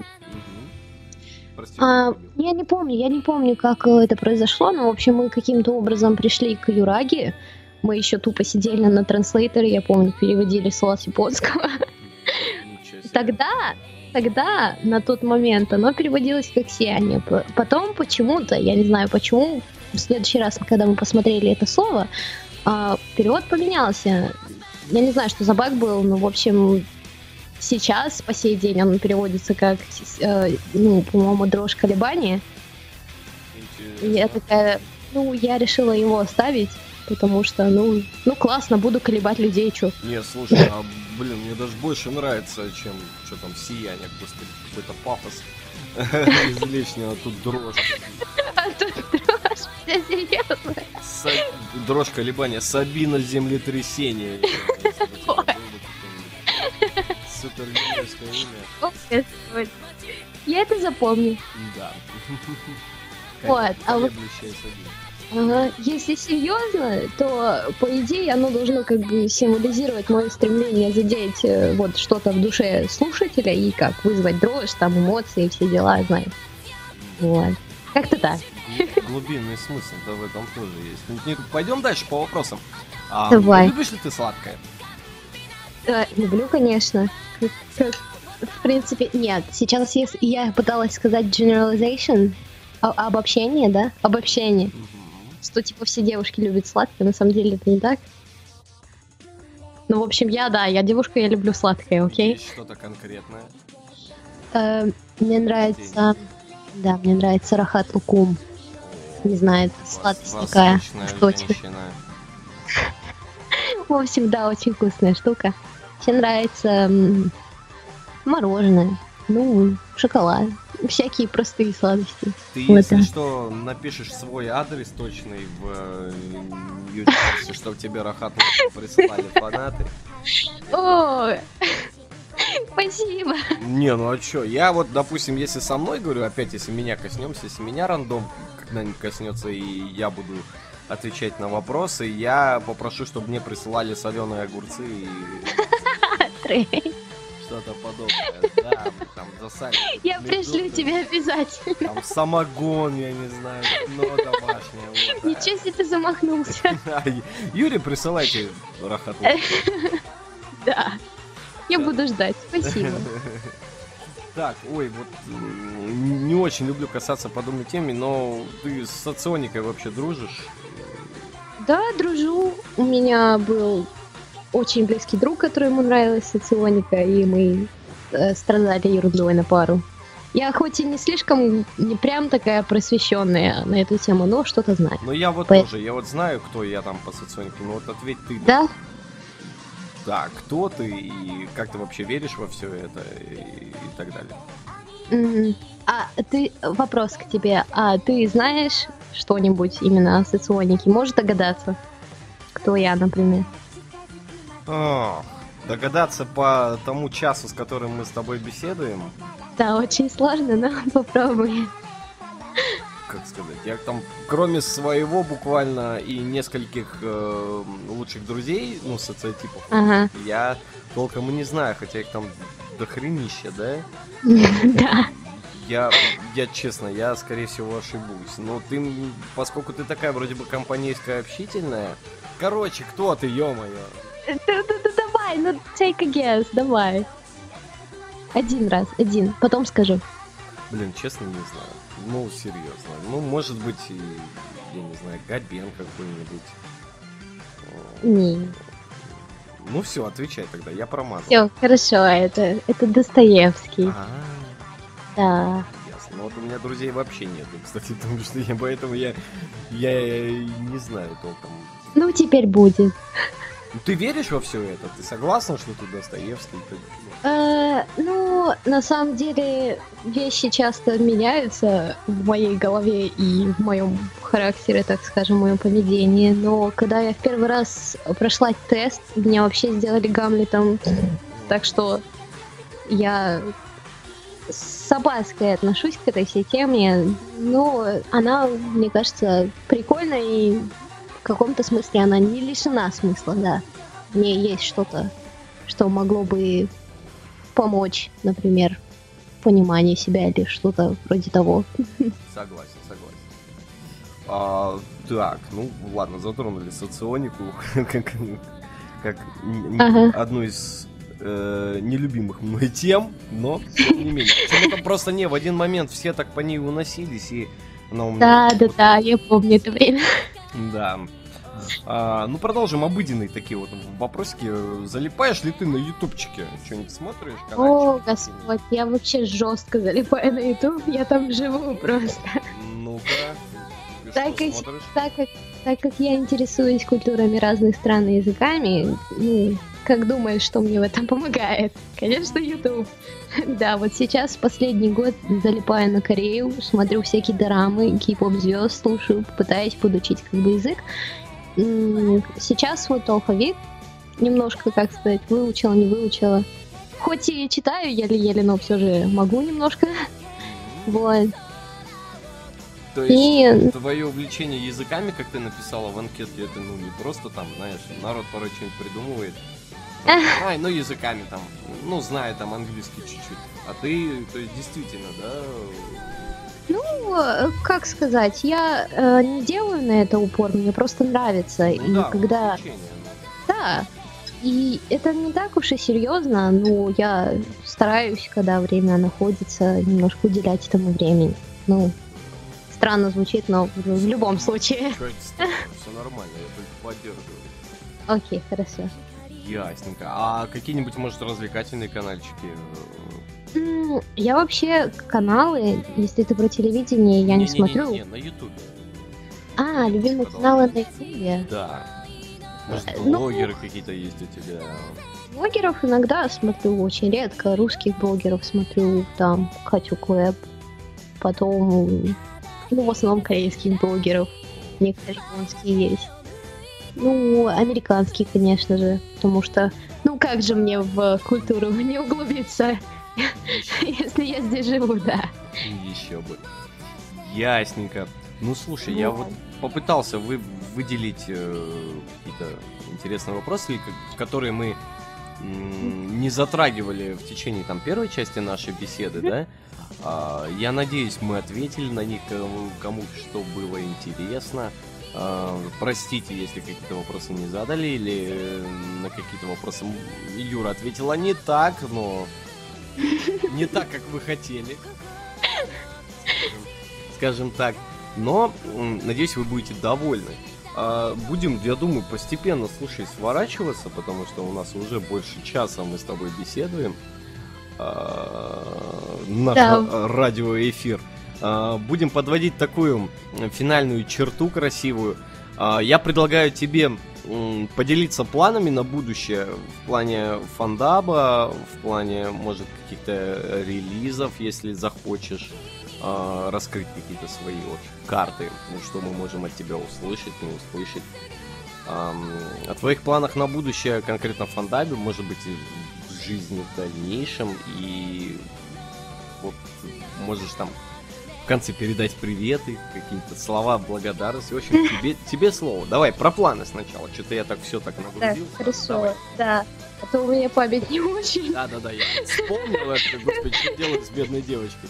Я не помню, как это произошло, но, в общем, мы каким-то образом пришли к Юраге. Мы еще тупо сидели на транслейтере, я помню, переводили слова с японского. Тогда, на тот момент, оно переводилось как «сияние». Потом почему-то, я не знаю почему, в следующий раз, когда мы посмотрели это слово, перевод поменялся. Я не знаю, что за баг был, но, в общем, сейчас, по сей день, он переводится как, по-моему, дрожь колебания. И я такая, я решила его оставить, потому что, классно, буду колебать людей, чё. Не, слушай, мне даже больше нравится, чем, что там, сияние, господи, какой-то пафос излишнего, тут дрожь. А тут дрожь, все серьезно. Дрожь колебания, Сабина землетрясение. Супергеройское имя. Я это запомню. Да. Вот, если серьезно, то по идее оно должно как бы символизировать мое стремление задеть вот что-то в душе слушателя и как вызвать дрожь, там эмоции, все дела, знаешь. Вот. Как-то так. Глубинный смысл-то в этом тоже есть. Пойдем дальше по вопросам. Давай. Любишь ли ты сладкое? Да, люблю, конечно. В принципе, нет. Сейчас я пыталась сказать generalization, обобщение, да? Обобщение. Что типа все девушки любят сладкое, на самом деле это не так. Ну, в общем, я девушка, я люблю сладкое, окей? Есть что-то конкретное? Мне нравится... Да, мне нравится рахат лукум. Не знаю, сладость такая. В общем, да, очень вкусная штука. Мне нравится мороженое, шоколад, всякие простые сладости. Ты, если что, напишешь свой адрес точный в YouTube, чтобы тебе рахат присылали фанаты. О, спасибо. Не, ну а чё, я вот, допустим, если со мной, говорю, опять, если меня коснемся, если меня рандом когда-нибудь коснется, и я буду отвечать на вопросы, я попрошу, чтобы мне присылали соленые огурцы и что-то подобное. Да, там засали. Я пришлю тебе обязательно. Там самогон, я не знаю, но домашнее. Вот, Ничего себе ты замахнулся. Юрий, присылайте рахату. Да. Я буду ждать. Спасибо. Так, ой, вот не очень люблю касаться подобной темы, но ты с соционикой вообще дружишь? Да, дружу. У меня был очень близкий друг, которому нравилась соционика, и мы страдали ерундой на пару. Я хоть и не слишком, не прям такая просвещенная на эту тему, но что-то знаю. Ну я вот тоже, я вот знаю, кто я там по соционике, но вот ответь ты. Да? Да, кто ты и как ты вообще веришь во все это и так далее. А ты, вопрос к тебе, а ты знаешь что-нибудь именно о соционике? Можешь догадаться, кто я, например? Догадаться по тому часу, с которым мы с тобой беседуем? Да, очень сложно, но попробуй. Как сказать, я там, кроме своего буквально и нескольких лучших друзей, ну, социотипов, я толком и не знаю, хотя их там дохренища, да? Да. Я честно, я скорее всего ошибусь. Но ты, поскольку ты такая вроде бы компанейская, общительная. Короче, кто ты, ё-моё? Давай, ну take a guess, давай. Один, потом скажу. Блин, честно, не знаю. Ну, серьезно. Ну, может быть, и, я не знаю, Габен какой-нибудь. Не. Ну все, отвечай тогда, я промазал. Все, хорошо, это Достоевский. Да. Ясно. Ну вот у меня друзей вообще нету, кстати, потому что поэтому я не знаю толком. Ну, теперь будет. Ты веришь во все это? Ты согласна, что ты Достоевский? Ну, на самом деле, вещи часто меняются в моей голове и в моем характере, так скажем, в моем поведении. Но когда я в первый раз прошла тест, меня вообще сделали Гамлетом. Так что я с опаской отношусь к этой всей теме. Но она, мне кажется, прикольная, и в каком-то смысле она не лишена смысла, да. В ней есть что-то, что могло бы помочь, например, в понимании себя или что-то вроде того. Согласен. Так, ну ладно, затронули соционику как одну из нелюбимых мной тем, но тем не менее. Почему-то просто в один момент все так по ней уносились, и она у меня... Да, я помню это время. Да. Ну, продолжим обыденные такие вот вопросики. Залипаешь ли ты на ютубчике? Что-нибудь смотришь? О, господь, я вообще жестко залипаю на ютуб, я там живу просто. Ну-ка, так как я интересуюсь культурами разных стран и языками, ну, как думаешь, что мне в этом помогает? Конечно, YouTube. Да, вот сейчас последний год залипаю на Корею, смотрю всякие дорамы, кей-поп звезд слушаю, пытаюсь подучить как бы язык. Сейчас вот алфавит немножко, как сказать, выучила, не выучила. Хоть и читаю еле-еле, но все же могу немножко. Вот. То есть твое увлечение языками, как ты написала в анкете, это ну не просто там, знаешь, народ порой что-нибудь придумывает. Ну языками там, ну знаю там английский чуть-чуть. А ты, то есть действительно, да? Ну, как сказать, я не делаю на это упор, мне просто нравится. Ну, и да, когда... Да, и это не так уж и серьезно, но я стараюсь, когда время находится, немножко уделять этому времени. Ну, странно звучит, но в любом случае. Все нормально, я только поддерживаю. Окей, хорошо. Ясненько. А какие-нибудь, может, развлекательные канальчики? Я вообще каналы, если ты про телевидение, я не смотрю. Не, на ютубе. Любимые каналы на ютубе? Да. Может, блогеры какие-то есть у тебя? Блогеров иногда смотрю, очень редко. Русских блогеров смотрю, там, Катю Клэп. Потом, в основном корейских блогеров. Некоторые японские есть. Ну, американский, конечно же, потому что, ну как же мне в культуру не углубиться, если я здесь живу, да. Еще бы. Ясненько. Ну, слушай, я вот попытался выделить какие-то интересные вопросы, которые мы не затрагивали в течение там первой части нашей беседы, да? Я надеюсь, мы ответили на них, кому что было интересно. Простите, если какие-то вопросы не задали, или на какие-то вопросы Юра ответила не так, но не так, как вы хотели. Скажем так. Но, надеюсь, вы будете довольны. Будем, я думаю, постепенно, слушай, сворачиваться, потому что у нас уже больше часа мы с тобой беседуем. Наш радиоэфир. Будем подводить такую финальную черту красивую. Я предлагаю тебе поделиться планами на будущее в плане фандаба, в плане, может, каких-то релизов, если захочешь раскрыть какие-то свои вот карты, что мы можем от тебя услышать, не услышать. О твоих планах на будущее, конкретно в фандабе, может быть, и в жизни в дальнейшем, и вот можешь там в конце передать приветы, какие-то слова благодарности. В общем, тебе слово. Давай, про планы сначала. Что-то я так все так нагрузил. Так, хорошо, давай. Да. А то у меня память не очень. Да, я вспомнил это, господи, что делать с бедной девочкой.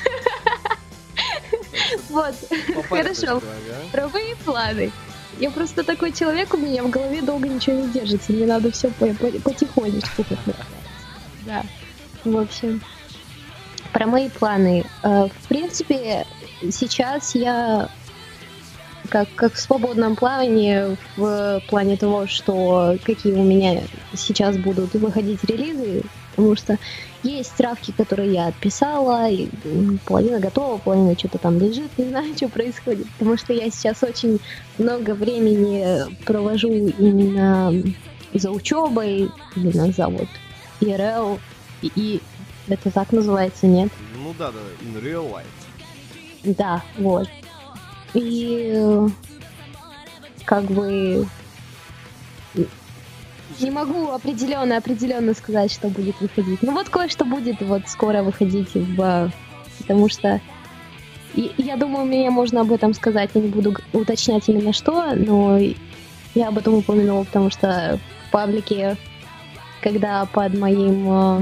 Вот, хорошо. Про мои планы. Я просто такой человек, у меня в голове долго ничего не держится. Мне надо все потихонечку. Да. В общем, про мои планы. В принципе, сейчас я как в свободном плавании, в плане того, что какие у меня сейчас будут выходить релизы, потому что есть травки, которые я отписала, и половина готова, половина что-то там лежит, не знаю, что происходит, потому что я сейчас очень много времени провожу именно за учебой, именно за вот IRL, и это так называется, нет? Ну да, in real life. Да, вот. И как бы не могу определенно сказать, что будет выходить. Ну вот кое-что будет вот скоро выходить, потому что я думаю, мне можно об этом сказать, я не буду уточнять именно что, но я об этом упомянула, потому что в паблике, когда под моим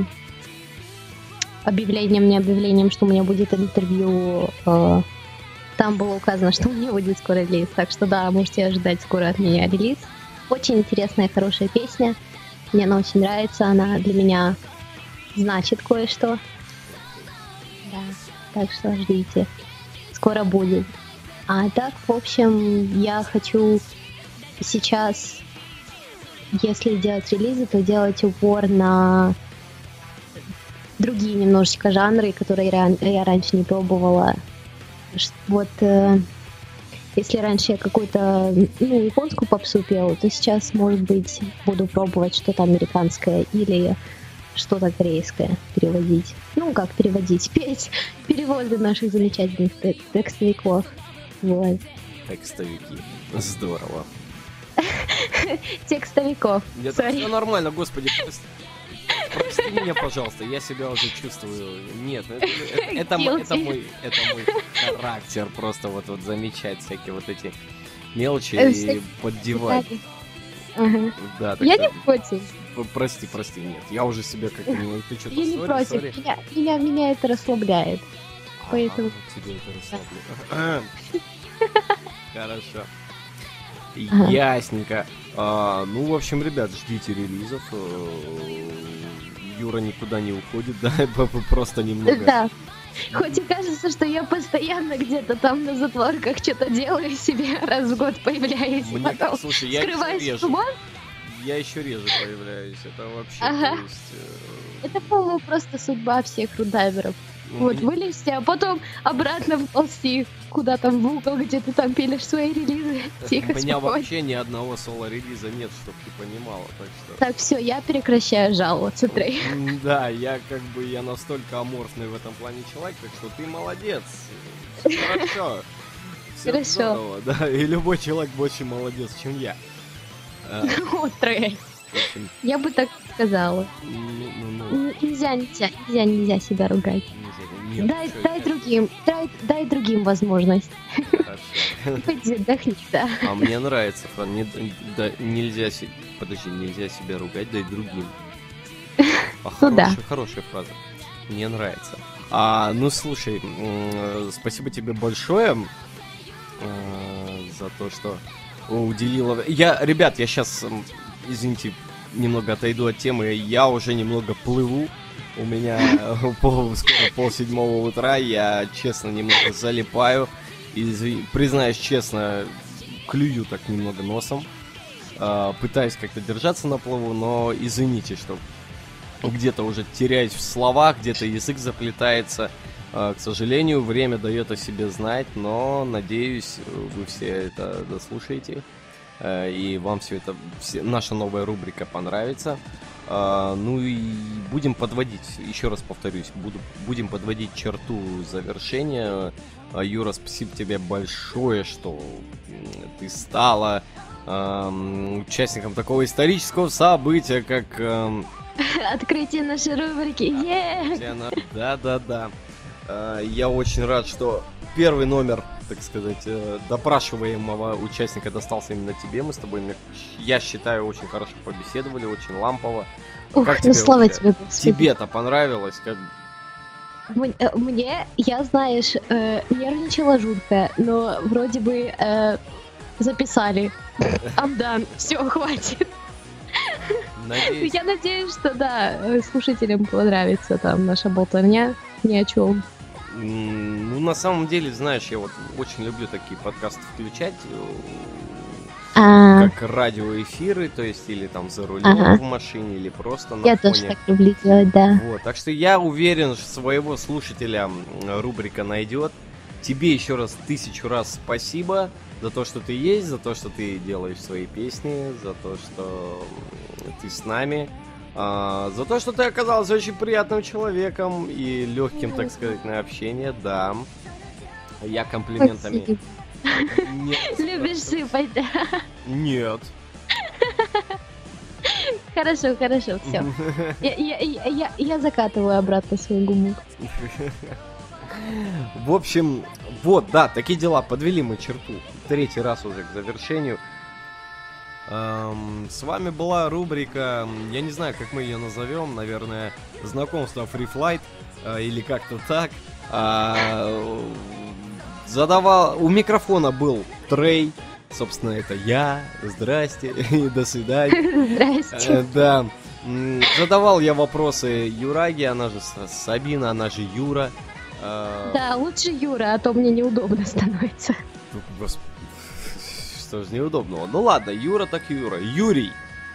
объявлением, что у меня будет интервью, там было указано, что у меня будет скоро релиз. Так что да, можете ожидать скоро от меня релиз. Очень интересная, хорошая песня. Мне она очень нравится. Она для меня значит кое-что. Да, так что ждите. Скоро будет. А так, в общем, я хочу сейчас, если делать релизы, то делать упор на другие немножечко жанры, которые я раньше не пробовала. Вот если раньше я какую-то японскую попсу пела, то сейчас, может быть, буду пробовать что-то американское или что-то корейское переводить. Ну, как переводить? Петь переводы наших замечательных текстовиков. Вот. Текстовики. Здорово. Текстовиков. Нет, все нормально, господи. Прости меня, пожалуйста, я себя уже чувствую. Нет, это мой характер, просто вот замечать всякие вот эти мелочи и поддевать. Да, я не против. Прости, нет, я уже себя как не... Ты что-то я не против, меня это расслабляет. Поэтому... Тебе это расслабляет. Хорошо. Ясненько. Ну, в общем, ребят, ждите релизов. Юра никуда не уходит, да, просто немного. Да. Хоть и кажется, что я постоянно где-то там на затворках что-то делаю себе, раз в год появляюсь, мне, потом слушай, скрываюсь в туман. Я еще реже появляюсь, это вообще, то есть... Это, по-моему, просто судьба всех рудайверов. Вот, вылезти, а потом обратно вползти куда там в угол, где ты там пилишь свои релизы. Тихо, у меня спокойно. вообще ни одного соло-релиза нет, чтоб ты понимала, так что... Так, все, я прекращаю жаловаться, Трей. Да, я настолько аморфный в этом плане человек, так что ты молодец. Все хорошо. Все здорово, да, и любой человек больше молодец, чем я. Трей. Я бы так сказала. Нельзя себя ругать. Дай другим возможность. Пойди отдохни, да. А мне нравится, Фран, нельзя себя ругать, дай другим. Хорошая фраза. Мне нравится. Ну слушай, спасибо тебе большое за то, что уделила... Ребят, я сейчас, извините, немного отойду от темы, я уже немного плыву. У меня скоро 6:30 утра, я, честно, немного залипаю. Признаюсь честно, клюю так немного носом. Пытаюсь как-то держаться на плаву, но извините, что где-то уже теряюсь в словах, где-то язык заплетается. К сожалению, время дает о себе знать, но, надеюсь, вы все это дослушаете. И вам все это, наша новая рубрика понравится. Ну и будем подводить, еще раз повторюсь, будем подводить черту завершения. Юра, спасибо тебе большое, что ты стала участником такого исторического события, как... Открытие нашей рубрики. Да. Я очень рад, что первый номер, так сказать, допрашиваемого участника достался именно тебе. Мы с тобой, я считаю, очень хорошо побеседовали, очень лампово. Как тебе, слава тебе, Господи. Тебе-то понравилось? Мне, я, знаешь, нервничала жутко, но вроде бы записали. Амдан, все, хватит. Надеюсь. Я надеюсь, что да, слушателям понравится там наша болтовня ни о чем. Ну, на самом деле, знаешь, я вот очень люблю такие подкасты включать, как радиоэфиры, то есть или там за рулем в машине, или просто на фоне. Я тоже так люблю делать, да. Вот, так что я уверен, что своего слушателя рубрика найдет. Тебе еще раз 1000 раз спасибо за то, что ты есть, за то, что ты делаешь свои песни, за то, что ты с нами, за то, что ты оказался очень приятным человеком и легким, так сказать, на общение, да. Я комплиментами... Любишь сыпать, да? Нет. Хорошо, все. Я закатываю обратно свою гуму. В общем, вот, да, такие дела. Подвели мы черту. 3-й раз уже к завершению. С вами была рубрика, я не знаю, как мы ее назовем, наверное, знакомство Free Flight, или как-то так. У микрофона был Трей, собственно, это я. Здрасте и до свидания. Здрасте. Да. Задавал я вопросы Юраге, она же Сабина, она же Юра. Да, лучше Юра, а то мне неудобно становится. Что ж неудобного? Ну ладно, Юра так Юра. Юрий.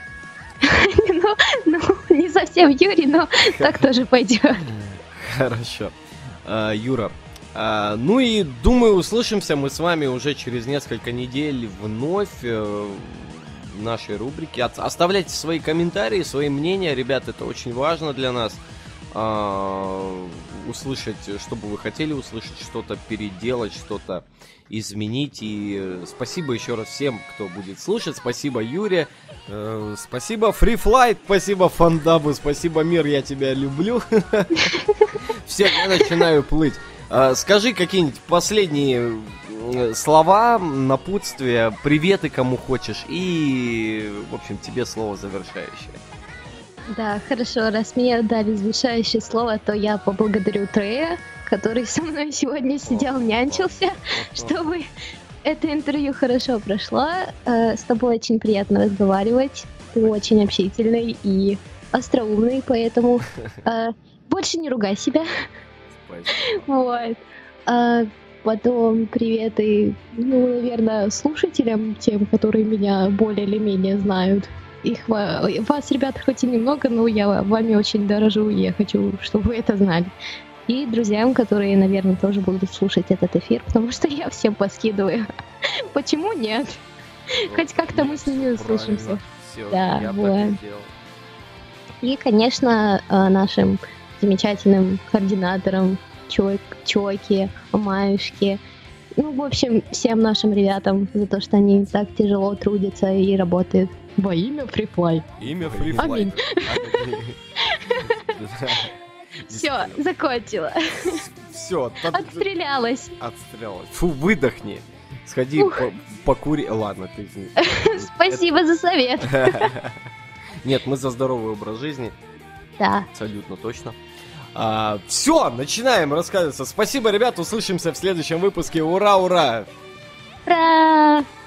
Ну, не совсем Юрий, но так тоже пойдет. Хорошо. Юра. Ну и думаю, услышимся мы с вами уже через несколько недель вновь в нашей рубрике. Оставляйте свои комментарии, свои мнения, ребят, это очень важно для нас. Услышать, что бы вы хотели услышать, что-то переделать, что-то изменить. И спасибо еще раз всем, кто будет слушать. Спасибо, Юре. Спасибо, Free Flight. Спасибо, Фандабу. Спасибо, мир, я тебя люблю. Все, я начинаю плыть. Скажи какие-нибудь последние слова, напутствия, приветы кому хочешь. И, в общем, тебе слово завершающее. Да, хорошо, раз мне дали завершающее слово, то я поблагодарю Трея, который со мной сегодня сидел, нянчился, чтобы это интервью хорошо прошло. С тобой очень приятно разговаривать, ты очень общительный и остроумный, поэтому больше не ругай себя. Вот. Потом приветы, наверное, слушателям, тем, которые меня более или менее знают. Вас, ребята, хоть и немного, но я вами очень дорожу, и я хочу, чтобы вы это знали. И друзьям, которые, наверное, тоже будут слушать этот эфир, потому что я всем поскидываю. Почему нет? Хоть как-то мы с ними услышимся. Да, вот. И, конечно, нашим замечательным координаторам, Чоки, Маюшке, в общем, всем нашим ребятам за то, что они так тяжело трудятся и работают. Во имя FreeFly. Имя FreeFly. Аминь. Все, закончила. Все. Отстрелялась. Фу, выдохни. Сходи, покури. Ладно, ты... Спасибо за совет. Нет, мы за здоровый образ жизни. Да. Абсолютно точно. Все, начинаем рассказываться. Спасибо, ребят, услышимся в следующем выпуске. Ура, ура! Ура!